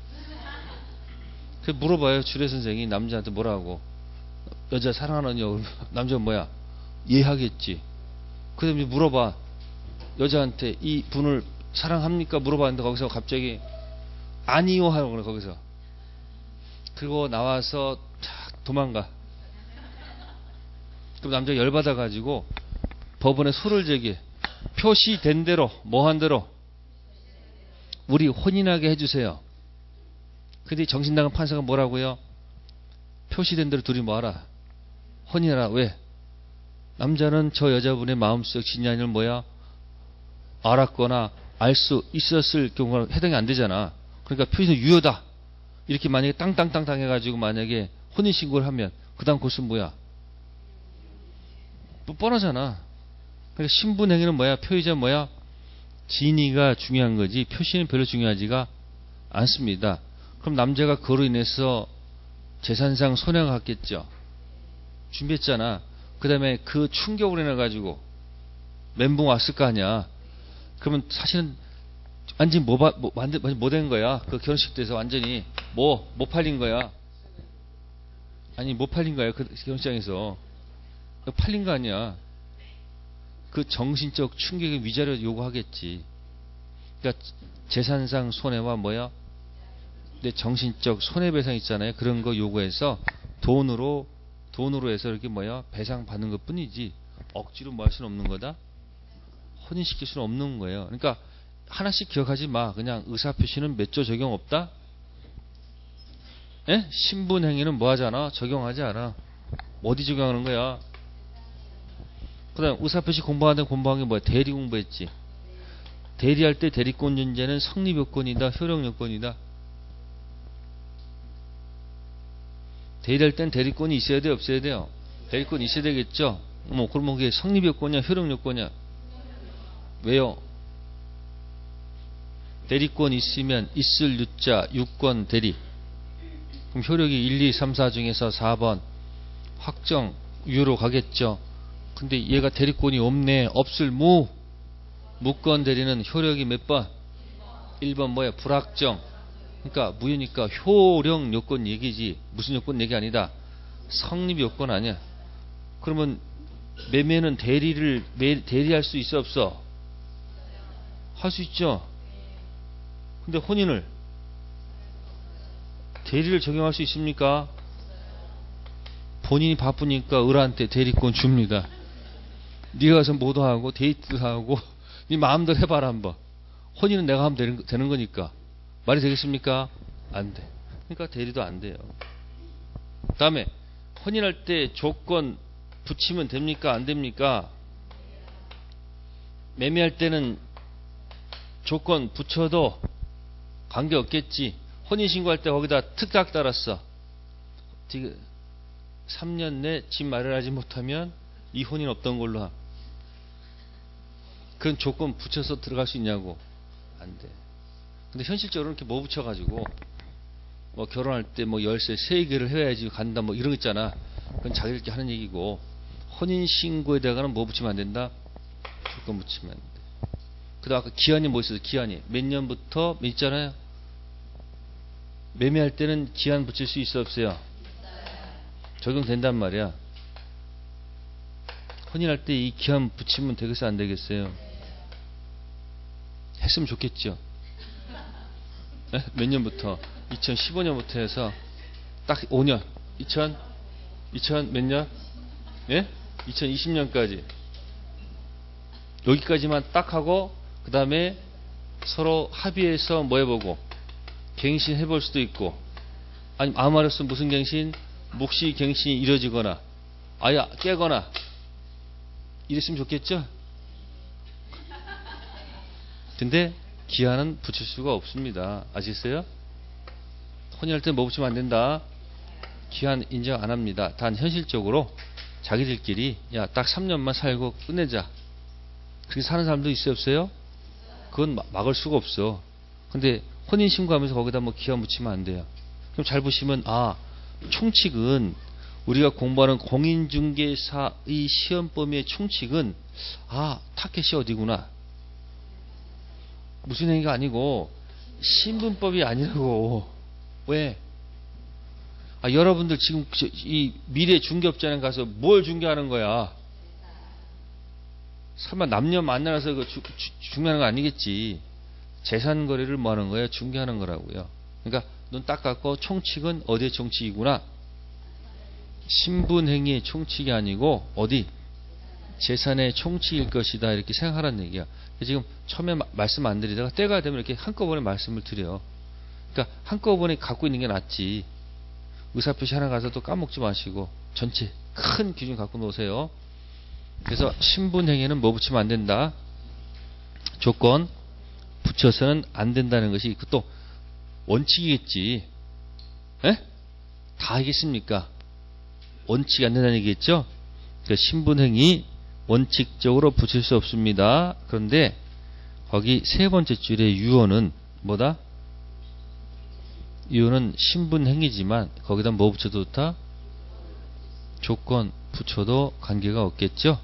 Speaker 1: 그 물어봐요. 주례선생이 남자한테 뭐라고. 여자 사랑하느냐고. 남자는 뭐야? 이해하겠지. 그 다음에 물어봐. 여자한테 이 분을 사랑합니까? 물어봤는데 거기서 갑자기 아니요 하라고 그래. 거기서. 그리고 나와서 탁 도망가. 그럼 남자가 열받아가지고 법원에 소를 제기해. 표시된 대로 뭐 한 대로 우리 혼인하게 해주세요. 근데 정신 나간 판사가 뭐라고요? 표시된 대로 둘이 뭐하라? 혼인하라. 왜? 남자는 저 여자분의 마음속 진양을 뭐야? 알았거나 알 수 있었을 경우가 해당이 안 되잖아. 그러니까 표시는 유효다. 이렇게 만약에 땅땅땅 당해가지고 만약에 혼인신고를 하면 그 다음 곳은 뭐야? 뭐 뻔하잖아. 그러니까 신분행위는 뭐야? 표의자 뭐야? 진위가 중요한 거지 표시는 별로 중요하지가 않습니다. 그럼 남자가 그로 인해서 재산상 손해가 갔겠죠. 준비했잖아. 그 다음에 그 충격으로 인해 가지고 멘붕 왔을 거 아니야. 그러면 사실은 완전히 뭐, 뭐, 뭐 된 거야. 그 결혼식 때에서 완전히 뭐, 못 팔린 거야. 아니, 못 팔린 거야. 그 결혼식장에서. 팔린 거 아니야. 그 정신적 충격의 위자료 요구하겠지. 그러니까 재산상 손해와 뭐야? 내 정신적 손해배상 있잖아요. 그런 거 요구해서 돈으로 돈으로 해서 이렇게 뭐야? 배상 받는 것 뿐이지 억지로 뭐 할 수는 없는 거다. 혼인시킬 수는 없는 거예요. 그러니까 하나씩 기억하지 마. 그냥 의사표시는 몇 조 적용 없다? 예? 신분행위는 뭐 하잖아? 적용하지 않아. 어디 적용하는 거야? 그 다음 의사표시 공부하는 데 공부한 게 뭐야? 대리 공부했지. 대리할 때 대리권 존재는 성립 요건이다, 효력 요건이다. 대리할 땐 대리권이 있어야 돼, 없어야 돼요? 대리권이 있어야 되겠죠? 뭐 그러면 그게 성립 요건이야, 효력 요건이야? 왜요? 대리권 있으면 있을 유자 유권 대리. 그럼 효력이 일, 이, 삼, 사 중에서 사 번 확정 유로 가겠죠. 근데 얘가 대리권이 없네. 없을 무. 무권 대리는 효력이 몇 번? 일 번 뭐야? 불확정. 그러니까 무효니까 효력 요건 얘기지. 무슨 요건 얘기 아니다. 성립 요건 아니야. 그러면 매매는 대리를 매, 대리할 수 있어 없어? 할 수 있죠. 근데 혼인을 대리를 적용할 수 있습니까? 본인이 바쁘니까 을한테 대리권 줍니다. 네가 가서 뭐도 하고 데이트도 하고 네 마음대로 해봐라 한번. 혼인은 내가 하면 되는, 되는 거니까. 말이 되겠습니까? 안 돼. 그러니까 대리도 안 돼요. 다음에 혼인할 때 조건 붙이면 됩니까? 안 됩니까? 매매할 때는 조건 붙여도 관계없겠지. 혼인신고할 때 거기다 특딱 달았어. 삼 년 내 집 마련하지 못하면 이 혼인 없던 걸로 함. 그런 조건 붙여서 들어갈 수 있냐고. 안 돼. 근데 현실적으로 이렇게 뭐 붙여가지고 뭐 결혼할 때 뭐 열쇠 세 개를 해야지 간다 뭐 이런 거 있잖아. 그건 자기들끼리 하는 얘기고, 혼인신고에다가는 뭐 붙이면 안 된다? 조건 붙이면 안 돼. 그 다음 아까 기한이 뭐 있어요? 기한이 몇 년부터 몇 있잖아요. 매매할 때는 기한 붙일 수 있어 없어요? 적용된단 말이야. 혼인할 때 이 기한 붙이면 되겠어 안 되겠어요? 했으면 좋겠죠. 네? 몇 년부터? 이천십오 년부터 해서 딱 오 년. 이천, 이천 몇 년? 예? 이천이십 년까지. 여기까지만 딱 하고 그 다음에 서로 합의해서 뭐 해보고 갱신 해볼 수도 있고, 아니면 아무 말 없으면 무슨 갱신? 묵시 갱신이 이루어지거나 아예 깨거나 이랬으면 좋겠죠? 근데 기한은 붙일 수가 없습니다. 아시겠어요? 혼인할 때 뭐 붙이면 안 된다. 기한 인정 안 합니다. 단 현실적으로 자기들끼리 야 딱 삼 년만 살고 끝내자, 그렇게 사는 사람도 있어요 없어요? 그건 마, 막을 수가 없어. 근데 혼인신고하면서 거기다 뭐 기한 붙이면 안 돼요. 그럼 잘 보시면 아 총칙은 우리가 공부하는 공인중개사의 시험 범위의 총칙은 아 타켓이 어디구나. 무슨 행위가 아니고 신분법이 아니라고. 왜? 아 여러분들 지금 이 미래 중개업자에 가서 뭘 중개하는 거야? 설마 남녀 만나서 그 주, 주, 중개하는 거 아니겠지. 재산 거래를 뭐 하는 거예요? 중개하는 거라고요. 그러니까 눈 딱 감고 총칙은 어디의 총칙이구나? 신분행위의 총칙이 아니고 어디? 재산의 총칙일 것이다. 이렇게 생각하라는 얘기야. 지금 처음에 마, 말씀 안 드리다가 때가 되면 이렇게 한꺼번에 말씀을 드려. 그러니까 한꺼번에 갖고 있는 게 낫지. 의사표시 하나 가서 또 까먹지 마시고 전체 큰 기준 갖고 놓으세요. 그래서 신분행위는 뭐 붙이면 안 된다? 조건 붙여서는 안 된다는 것이 또 원칙이겠지. 에? 다 하겠습니까? 원칙이 안 된다는 얘기겠죠? 그러니까 신분행위 원칙적으로 붙일 수 없습니다. 그런데 거기 세 번째 줄에 유언은 뭐다? 유언은 신분행위지만 거기다 뭐 붙여도 좋다? 조건 붙여도 관계가 없겠죠?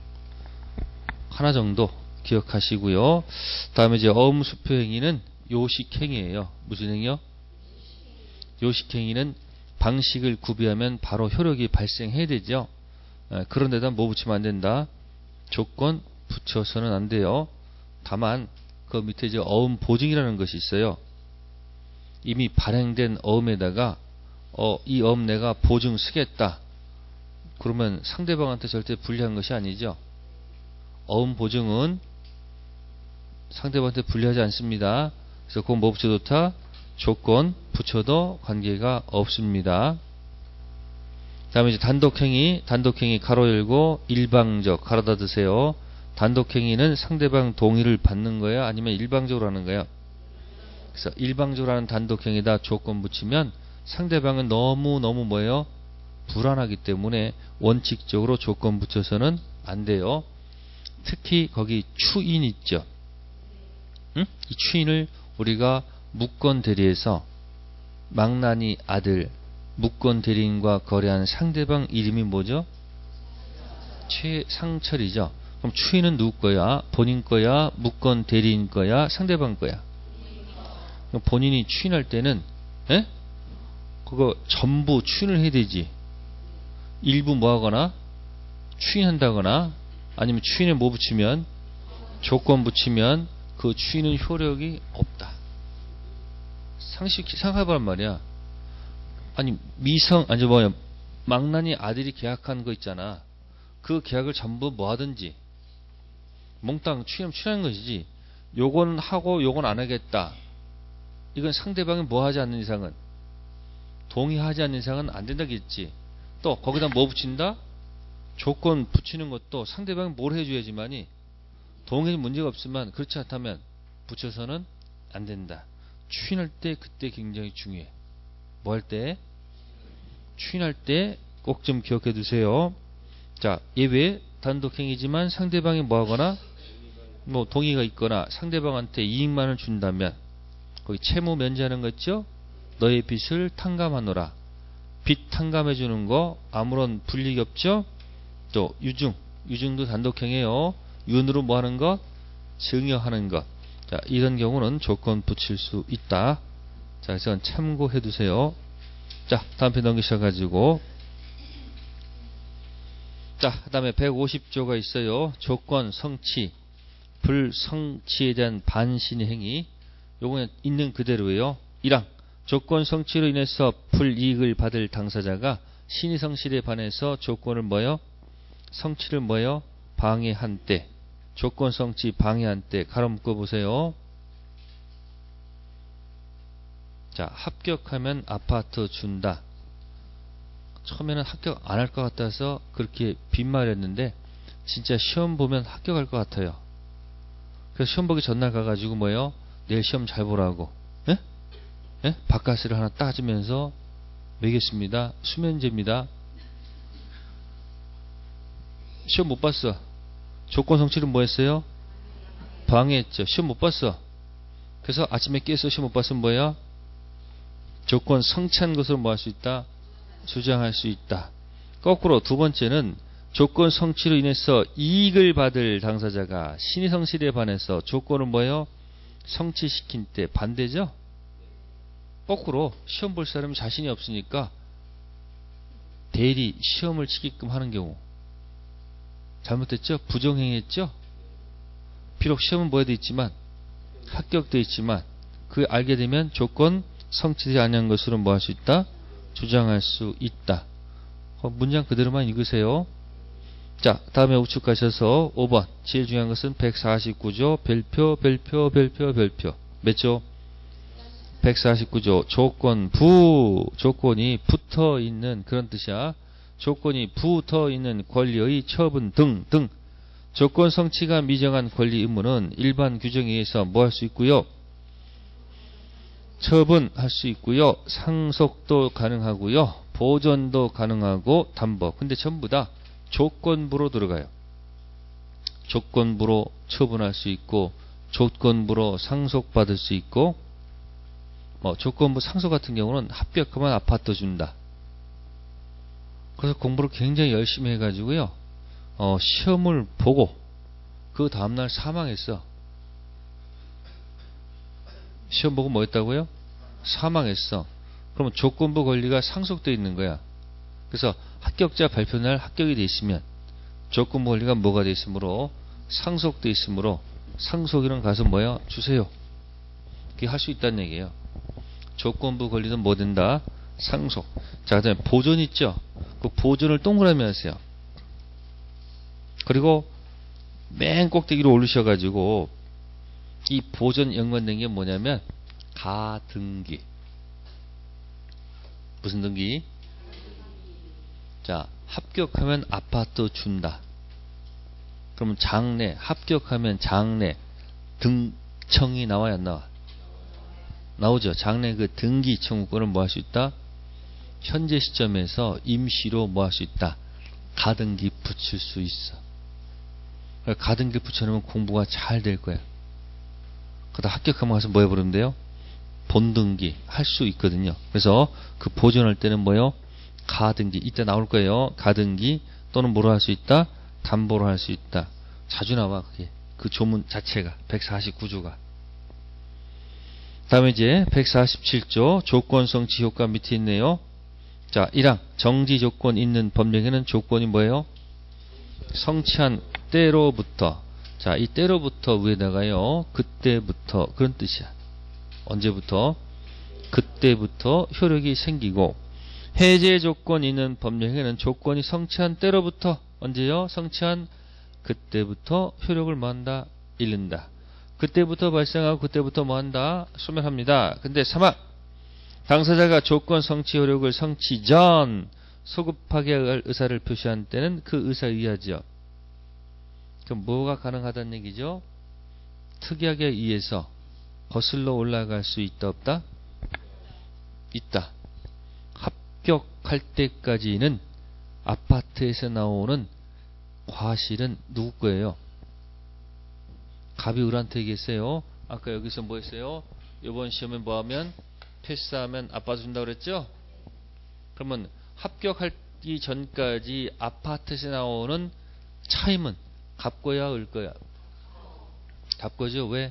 Speaker 1: 하나 정도 기억하시고요. 다음에 이제 어음수표행위는 요식행위예요. 무슨 행위요? 요식행위는 방식을 구비하면 바로 효력이 발생해야 되죠. 그런 데다 뭐 붙이면 안 된다? 조건 붙여서는 안 돼요. 다만 그 밑에 이제 어음 보증이라는 것이 있어요. 이미 발행된 어음에다가 어, 이 어음 내가 보증 쓰겠다. 그러면 상대방한테 절대 불리한 것이 아니죠. 어음 보증은 상대방한테 불리하지 않습니다. 그래서 그건 뭐 붙여도 좋다? 조건 붙여도 관계가 없습니다. 다음에 이제 단독행위, 단독행위 가로 열고 일방적 가로 닫으세요. 단독행위는 상대방 동의를 받는 거야? 아니면 일방적으로 하는 거야? 그래서 일방적으로 하는 단독행위다 조건 붙이면 상대방은 너무너무 뭐예요? 불안하기 때문에 원칙적으로 조건 붙여서는 안 돼요. 특히 거기 추인 있죠. 응? 이 추인을 우리가 무권 대리에서 망나니 아들 무권 대리인과 거래한 상대방 이름이 뭐죠? 최상철이죠. 그럼 추인은 누구 거야? 본인 거야? 무권 대리인 거야? 상대방 거야? 그럼 본인이 추인할 때는 에? 그거 전부 추인을 해야 되지. 일부 뭐 하거나 추인한다거나 아니면 추인에 뭐 붙이면 조건 붙이면 그 추인은 효력이 없다. 상식 생각해보란 말이야. 아니 미성 아니 뭐야 망나니 아들이 계약한 거 있잖아. 그 계약을 전부 뭐 하든지 몽땅 추인하면 추인하는 것이지. 요건 하고 요건 안 하겠다. 이건 상대방이 뭐 하지 않는 이상은 동의하지 않는 이상은 안 된다겠지. 또 거기다 뭐 붙인다? 조건 붙이는 것도 상대방이 뭘 해줘야지만이 동의에 문제가 없으면 그렇지 않다면 붙여서는 안 된다. 추인할 때 그때 굉장히 중요해. 뭐 할 때? 추인할 때 꼭 좀 기억해 두세요. 자, 예외 단독행위지만 상대방이 뭐 하거나 뭐 동의가 있거나 상대방한테 이익만을 준다면 거기 채무 면제하는 거 있죠? 너의 빚을 탕감하노라. 빚 탕감해 주는 거 아무런 불이익이 없죠? 또 유증, 유증도 단독행위예요. 윤으로 뭐 하는 것? 증여하는 것. 자, 이런 경우는 조건 붙일 수 있다. 자, 그래서 참고해 두세요. 자, 다음 편 넘기셔가지고. 자, 그 다음에 백오십 조가 있어요. 조건 성취, 불성취에 대한 반신의 행위. 요거는 있는 그대로예요. 일 항. 조건 성취로 인해서 불이익을 받을 당사자가 신의 성실에 반해서 조건을 뭐요? 성취를 뭐요? 방해한 때. 조건 성취 방해한 때. 가로 묶어 보세요. 자, 합격하면 아파트 준다. 처음에는 합격 안 할 것 같아서 그렇게 빈말했는데 진짜 시험 보면 합격할 것 같아요. 그래서 시험 보기 전날 가가지고 뭐예요? 내일 시험 잘 보라고. 예? 예? 밥가스를 하나 따지면서 매겼습니다. 수면제입니다. 시험 못 봤어. 조건 성취는 뭐 했어요? 방해했죠. 시험 못 봤어. 그래서 아침에 깨서 시험 못 봤으면 뭐예요? 조건 성취한 것으로 뭐 할 수 있다? 주장할 수 있다. 거꾸로 두 번째는 조건 성취로 인해서 이익을 받을 당사자가 신의 성실에 반해서 조건을 뭐예요? 성취시킨 때 반대죠? 거꾸로 시험 볼 사람이 자신이 없으니까 대리 시험을 치게끔 하는 경우 잘못됐죠? 부정행위했죠? 비록 시험은 뭐 해도 있지만 합격돼 있지만 그 알게 되면 조건 성취되지 않은 것으로 뭐 할 수 있다? 주장할 수 있다. 문장 그대로만 읽으세요. 자, 다음에 우측 가셔서 오 번. 제일 중요한 것은 백사십구 조 별표 별표 별표 별표. 몇 조? 백사십구 조. 조건부. 조건이 붙어 있는 그런 뜻이야. 조건이 붙어 있는 권리의 처분 등 등. 조건 성취가 미정한 권리 의무는 일반 규정에 의해서 뭐 할 수 있고요? 처분할 수 있고요. 상속도 가능하고요. 보존도 가능하고 담보. 근데 전부 다 조건부로 들어가요. 조건부로 처분할 수 있고 조건부로 상속받을 수 있고 뭐 조건부 상속 같은 경우는 합격하면 아파트 준다. 그래서 공부를 굉장히 열심히 해가지고요. 어, 시험을 보고 그 다음날 사망했어. 시험 보고 뭐 했다고요? 사망했어. 그러면 조건부 권리가 상속되어 있는 거야. 그래서 합격자 발표날 합격이 돼 있으면 조건부 권리가 뭐가 돼 있으므로 상속돼 있으므로 상속이랑 가서 뭐야? 주세요. 그게 할 수 있다는 얘기예요. 조건부 권리는 뭐 된다? 상속. 자, 그 다음에 보존 있죠? 그 보존을 동그라미 하세요. 그리고 맨 꼭대기로 올리셔가지고 이 보존 연관된 게 뭐냐면 가등기. 무슨 등기? 자, 합격하면 아파트 준다. 그러면 장래, 합격하면 장래 등청이 나와야 안 나와? 나오죠. 장래 그 등기 청구권을 뭐 할 수 있다? 현재 시점에서 임시로 뭐 할 수 있다? 가등기 붙일 수 있어. 가등기 붙여놓으면 공부가 잘 될 거야. 그러다 합격하면 가서 뭐 해버리면 돼요? 본등기 할 수 있거든요. 그래서 그 보존할 때는 뭐요? 가등기. 이때 나올 거예요. 가등기 또는 뭐로 할 수 있다? 담보로 할 수 있다. 자주 나와 그게. 그 조문 자체가 백사십구 조가. 다음에 이제 백사십칠 조 조건성취 효과 밑에 있네요. 자, 일 항 정지 조건 있는 법령에는 조건이 뭐예요? 성취한 때로부터. 자, 이 때로부터 위에다가요. 그때부터 그런 뜻이야. 언제부터? 그때부터 효력이 생기고, 해제 조건 있는 법령에는 조건이 성취한 때로부터 언제요? 성취한 그때부터 효력을 뭐한다? 잃는다. 그때부터 발생하고 그때부터 뭐한다? 소멸합니다. 근데 삼 항 당사자가 조건 성취 효력을 성취 전 소급하게 할 의사를 표시한 때는 그 의사에 의하죠. 그럼 뭐가 가능하다는 얘기죠? 특약에 의해서 거슬러 올라갈 수 있다 없다? 있다. 합격할 때까지는 아파트에서 나오는 과실은 누구 거예요? 갑이 을한테 얘기했어요. 아까 여기서 뭐 했어요? 이번 시험에 뭐 하면 패스하면 아파트 준다고 그랬죠? 그러면 합격하기 전까지 아파트에서 나오는 차임은 갑 거야 을 거야? 갑 거죠. 왜?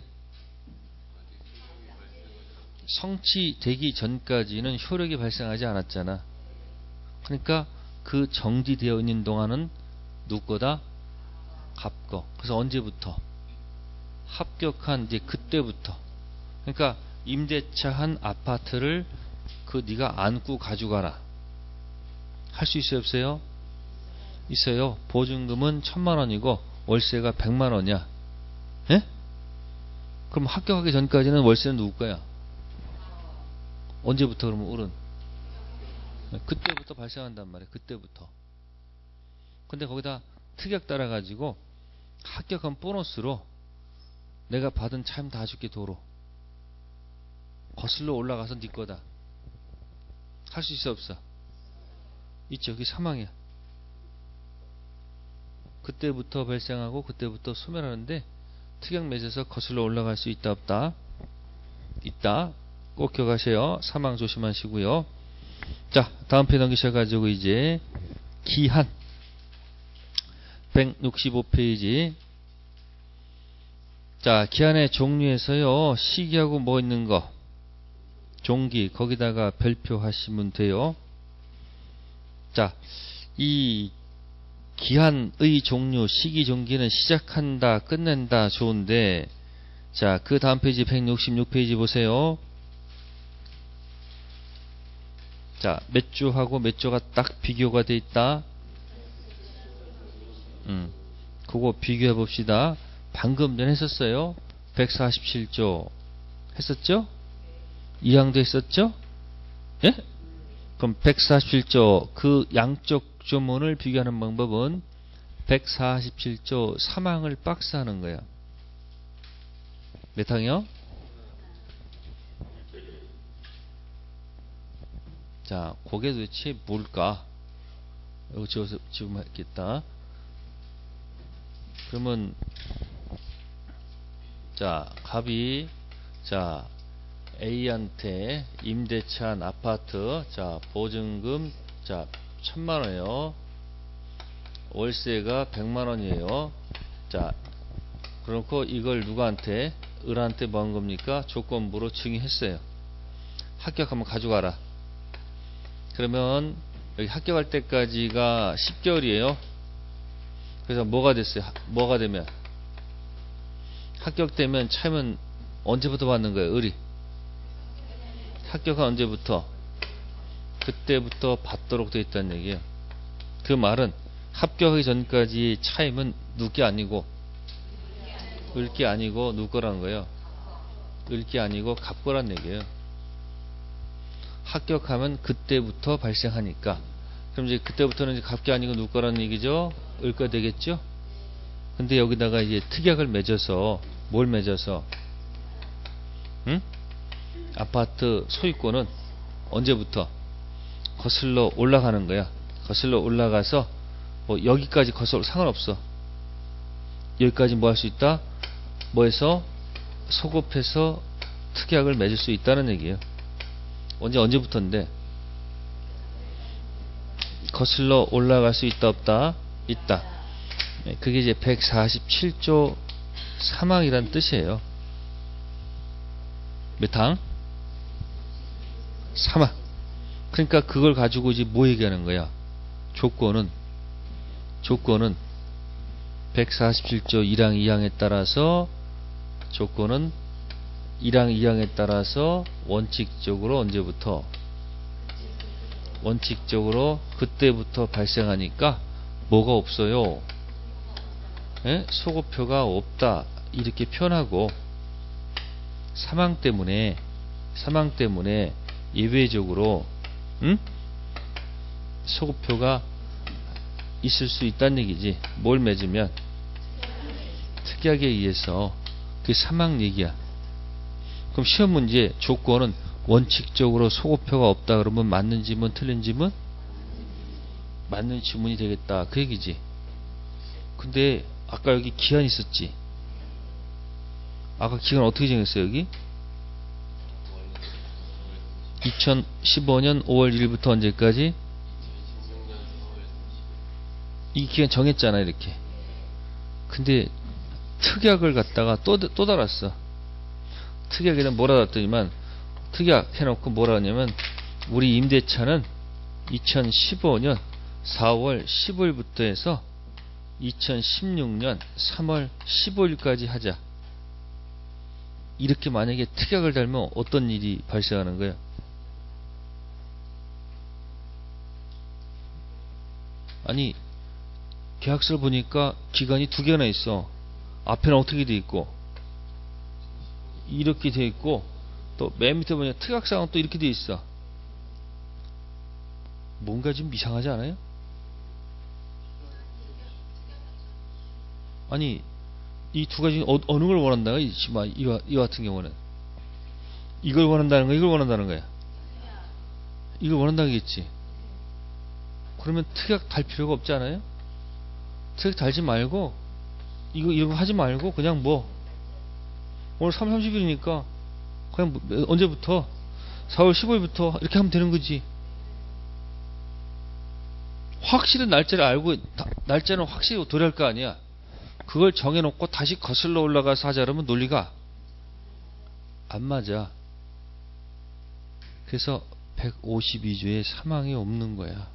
Speaker 1: 성취되기 전까지는 효력이 발생하지 않았잖아. 그러니까 그 정지되어 있는 동안은 누구 거다? 갑 거. 그래서 언제부터? 합격한 이제 그때부터. 그러니까 임대차 한 아파트를 그 네가 안고 가져가라. 할 수 있어요 없어요? 있어요. 보증금은 천만 원이고 월세가 백만 원이야. 예? 그럼 합격하기 전까지는 월세는 누구 거야? 언제부터 그러면 을은? 그때부터 발생한단 말이에요. 그때부터. 근데 거기다 특약 따라 가지고 합격한 보너스로 내가 받은 차임 다 줄게 도로. 거슬러 올라가서 네 거다. 할 수 있어 없어? 있죠. 그게 사망이야. 그때부터 발생하고 그때부터 소멸하는데 특약 맺어서 거슬러 올라갈 수 있다 없다? 있다. 꼭 기억하세요. 사망 조심하시고요. 자, 다음 페이지 넘기셔가지고 이제 기한 백육십오 페이지. 자, 기한의 종류에서요. 시기하고 뭐 있는 거? 종기. 거기다가 별표 하시면 돼요. 자, 이 기한의 종류, 시기, 종기는 시작한다, 끝낸다 좋은데, 자, 그 다음 페이지 백육십육 페이지 보세요. 자, 몇 조하고 몇 조가 딱 비교가 돼 있다. 음, 그거 비교해 봅시다. 방금 전에 했었어요. 백사십칠 조 했었죠? 이 항도 했었죠? 예? 그럼 백사십칠 조 그 양쪽 조문을 비교하는 방법은 백사십칠 조 삼 항을 박스하는 거예요. 몇 항이요? 자, 그게 도대체 뭘까? 이거 지워서 지금 하겠다. 그러면 자, 갑이 자 A한테 임대차 한 아파트, 자 보증금 자 천만 원이에요. 월세가 백만 원이에요. 자, 그렇고 이걸 누구한테? 을한테 뭐 한 겁니까? 조건부로 증의했어요. 합격하면 가져가라. 그러면 여기 합격할 때까지가 십 개월이에요. 그래서 뭐가 됐어요? 뭐가 되면? 합격되면 차임은 언제부터 받는 거예요? 을이. 합격한 언제부터? 그때부터 받도록 되어 있다는 얘기예요. 그 말은 합격하기 전까지 차임은 누게 아니고 을게 아니고 누구 거라는 거예요? 을게 아니고 갑 거란 얘기예요. 합격하면 그때부터 발생하니까 그럼 이제 그때부터는 이제 값게 아니고 누구 거라는 얘기죠? 을 거 되겠죠? 근데 여기다가 이제 특약을 맺어서 뭘 맺어서 응? 아파트 소유권은 언제부터 거슬러 올라가는 거야. 거슬러 올라가서 뭐 여기까지 거슬러 상관없어. 여기까지 뭐 할 수 있다? 뭐해서 소급해서 특약을 맺을 수 있다는 얘기예요. 언제 언제부터인데 거슬러 올라갈 수 있다 없다? 있다. 그게 이제 백사십칠 조 삼 항이란 뜻이에요. 몇 항? 삼 항. 그러니까 그걸 가지고 이제 뭐 얘기하는 거야? 조건은 조건은 백사십칠 조 일 항 이 항에 따라서 조건은 일 항 이 항에 따라서 원칙적으로 언제부터 원칙적으로 그때부터 발생하니까 뭐가 없어요? 예? 소급표가 없다 이렇게 표현하고 사망 때문에 사망 때문에 예외적으로 응? 소급표가 있을 수 있다는 얘기지. 뭘 맺으면 특약에 의해서 그 사망 얘기야. 그럼 시험 문제 조건은 원칙적으로 소급표가 없다 그러면 맞는 지문 틀린 지문? 맞는 지문이 되겠다 그 얘기지. 근데 아까 여기 기한 있었지. 아까 기한 어떻게 정했어요 여기? 이천십오 년 오월 일 일부터 언제까지? 이 기간 정했잖아 이렇게. 근데 특약을 갖다가 또, 또 달았어. 특약에는 뭐라 달았더니만 특약 해놓고 뭐라 하냐면 우리 임대차는 이천십오 년 사월 십오일부터 해서 이천십육 년 삼월 십오일까지 하자. 이렇게 만약에 특약을 달면 어떤 일이 발생하는 거야? 아니 계약서를 보니까 기간이 두 개나 있어. 앞에는 어떻게 돼 있고 이렇게 돼 있고 또 맨 밑에 보면 특약사항은 또 이렇게 돼 있어. 뭔가 좀 이상하지 않아요? 아니 이 두 가지 어, 어느 걸 원한다가 이와 이 같은 경우는 이걸 원한다는 거야, 이걸 원한다는 거야. 이걸 원한다겠지. 그러면 특약 달 필요가 없지 않아요? 특약 달지 말고 이거 이런 거 하지 말고 그냥 뭐 오늘 삼월 삼십일이니까 그냥 뭐, 언제부터 사월 십오일부터 이렇게 하면 되는 거지. 확실한 날짜를 알고 날짜는 확실히 도래할 거 아니야. 그걸 정해놓고 다시 거슬러 올라가서 하자 그러면 논리가 안 맞아. 그래서 백오십이 조에 사망이 없는 거야.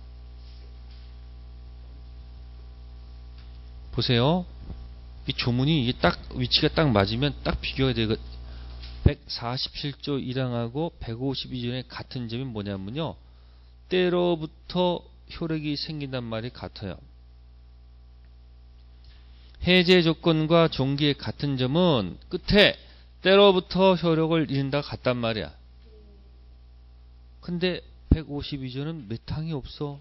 Speaker 1: 보세요. 이 조문이 이게 딱 위치가 딱 맞으면 딱 비교가 되거. 백사십칠 조 일 항하고 백오십이 조의 같은 점이 뭐냐면요. 때로부터 효력이 생긴단 말이 같아요. 해제 조건과 종기의 같은 점은 끝에 때로부터 효력을 잃는다 같단 말이야. 근데 백오십이 조는 몇 항이 없어?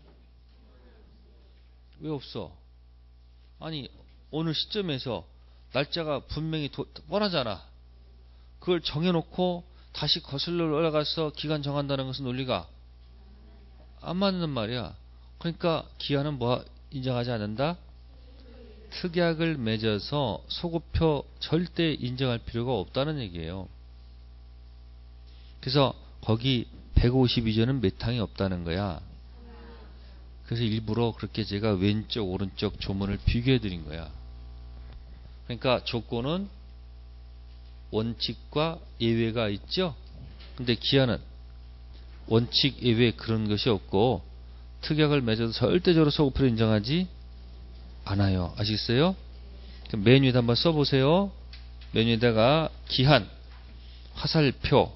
Speaker 1: 왜 없어? 아니 오늘 시점에서 날짜가 분명히 도, 뻔하잖아. 그걸 정해놓고 다시 거슬러 올라가서 기간 정한다는 것은 논리가 안 맞는 말이야. 그러니까 기한은 뭐 인정하지 않는다? 특약을 맺어서 소급표 절대 인정할 필요가 없다는 얘기예요. 그래서 거기 백오십이 조는 몇 항이 없다는 거야. 그래서 일부러 그렇게 제가 왼쪽 오른쪽 조문을 비교해 드린 거야. 그러니까 조건은 원칙과 예외가 있죠. 근데 기한은 원칙 예외 그런 것이 없고 특약을 맺어도 절대적으로 소급표를 인정하지 않아요. 아시겠어요? 그럼 맨 위에다 한번 써보세요. 맨 위에다가 기한, 화살표,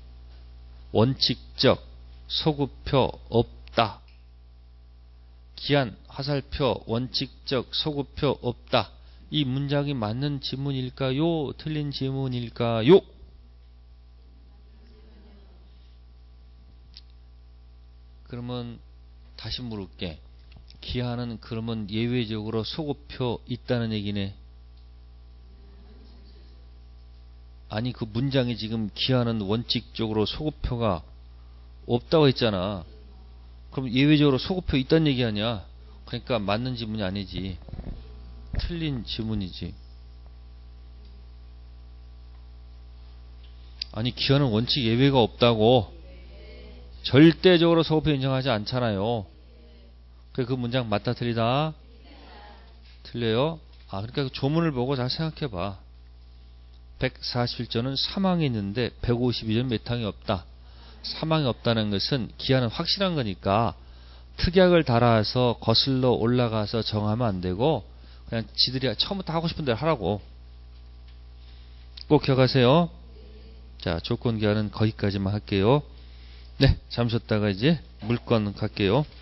Speaker 1: 원칙적, 소급표 없다. 기한, 화살표, 원칙적, 소급표 없다. 이 문장이 맞는 지문일까요? 틀린 지문일까요? 그러면 다시 물을게. 기한은 그러면 예외적으로 소급표 있다는 얘기네. 아니 그 문장에 지금 기한은 원칙적으로 소급표가 없다고 했잖아. 그럼 예외적으로 소급표 있다는 얘기 아니야. 그러니까 맞는 지문이 아니지. 틀린 지문이지. 아니 기한은 원칙 예외가 없다고. 절대적으로 소급표 인정하지 않잖아요. 그 문장 맞다 틀리다? 틀려요? 아 그러니까 그 조문을 보고 잘 생각해봐. 백사십일 조는 사망이 있는데 백오십이 조는 매탕이 없다. 사망이 없다는 것은 기한은 확실한 거니까 특약을 달아서 거슬러 올라가서 정하면 안 되고 그냥 지들이 처음부터 하고 싶은 대로 하라고. 꼭 기억하세요. 자, 조건 기한은 거기까지만 할게요. 네, 잠시 쉬었다가 이제 물건 갈게요.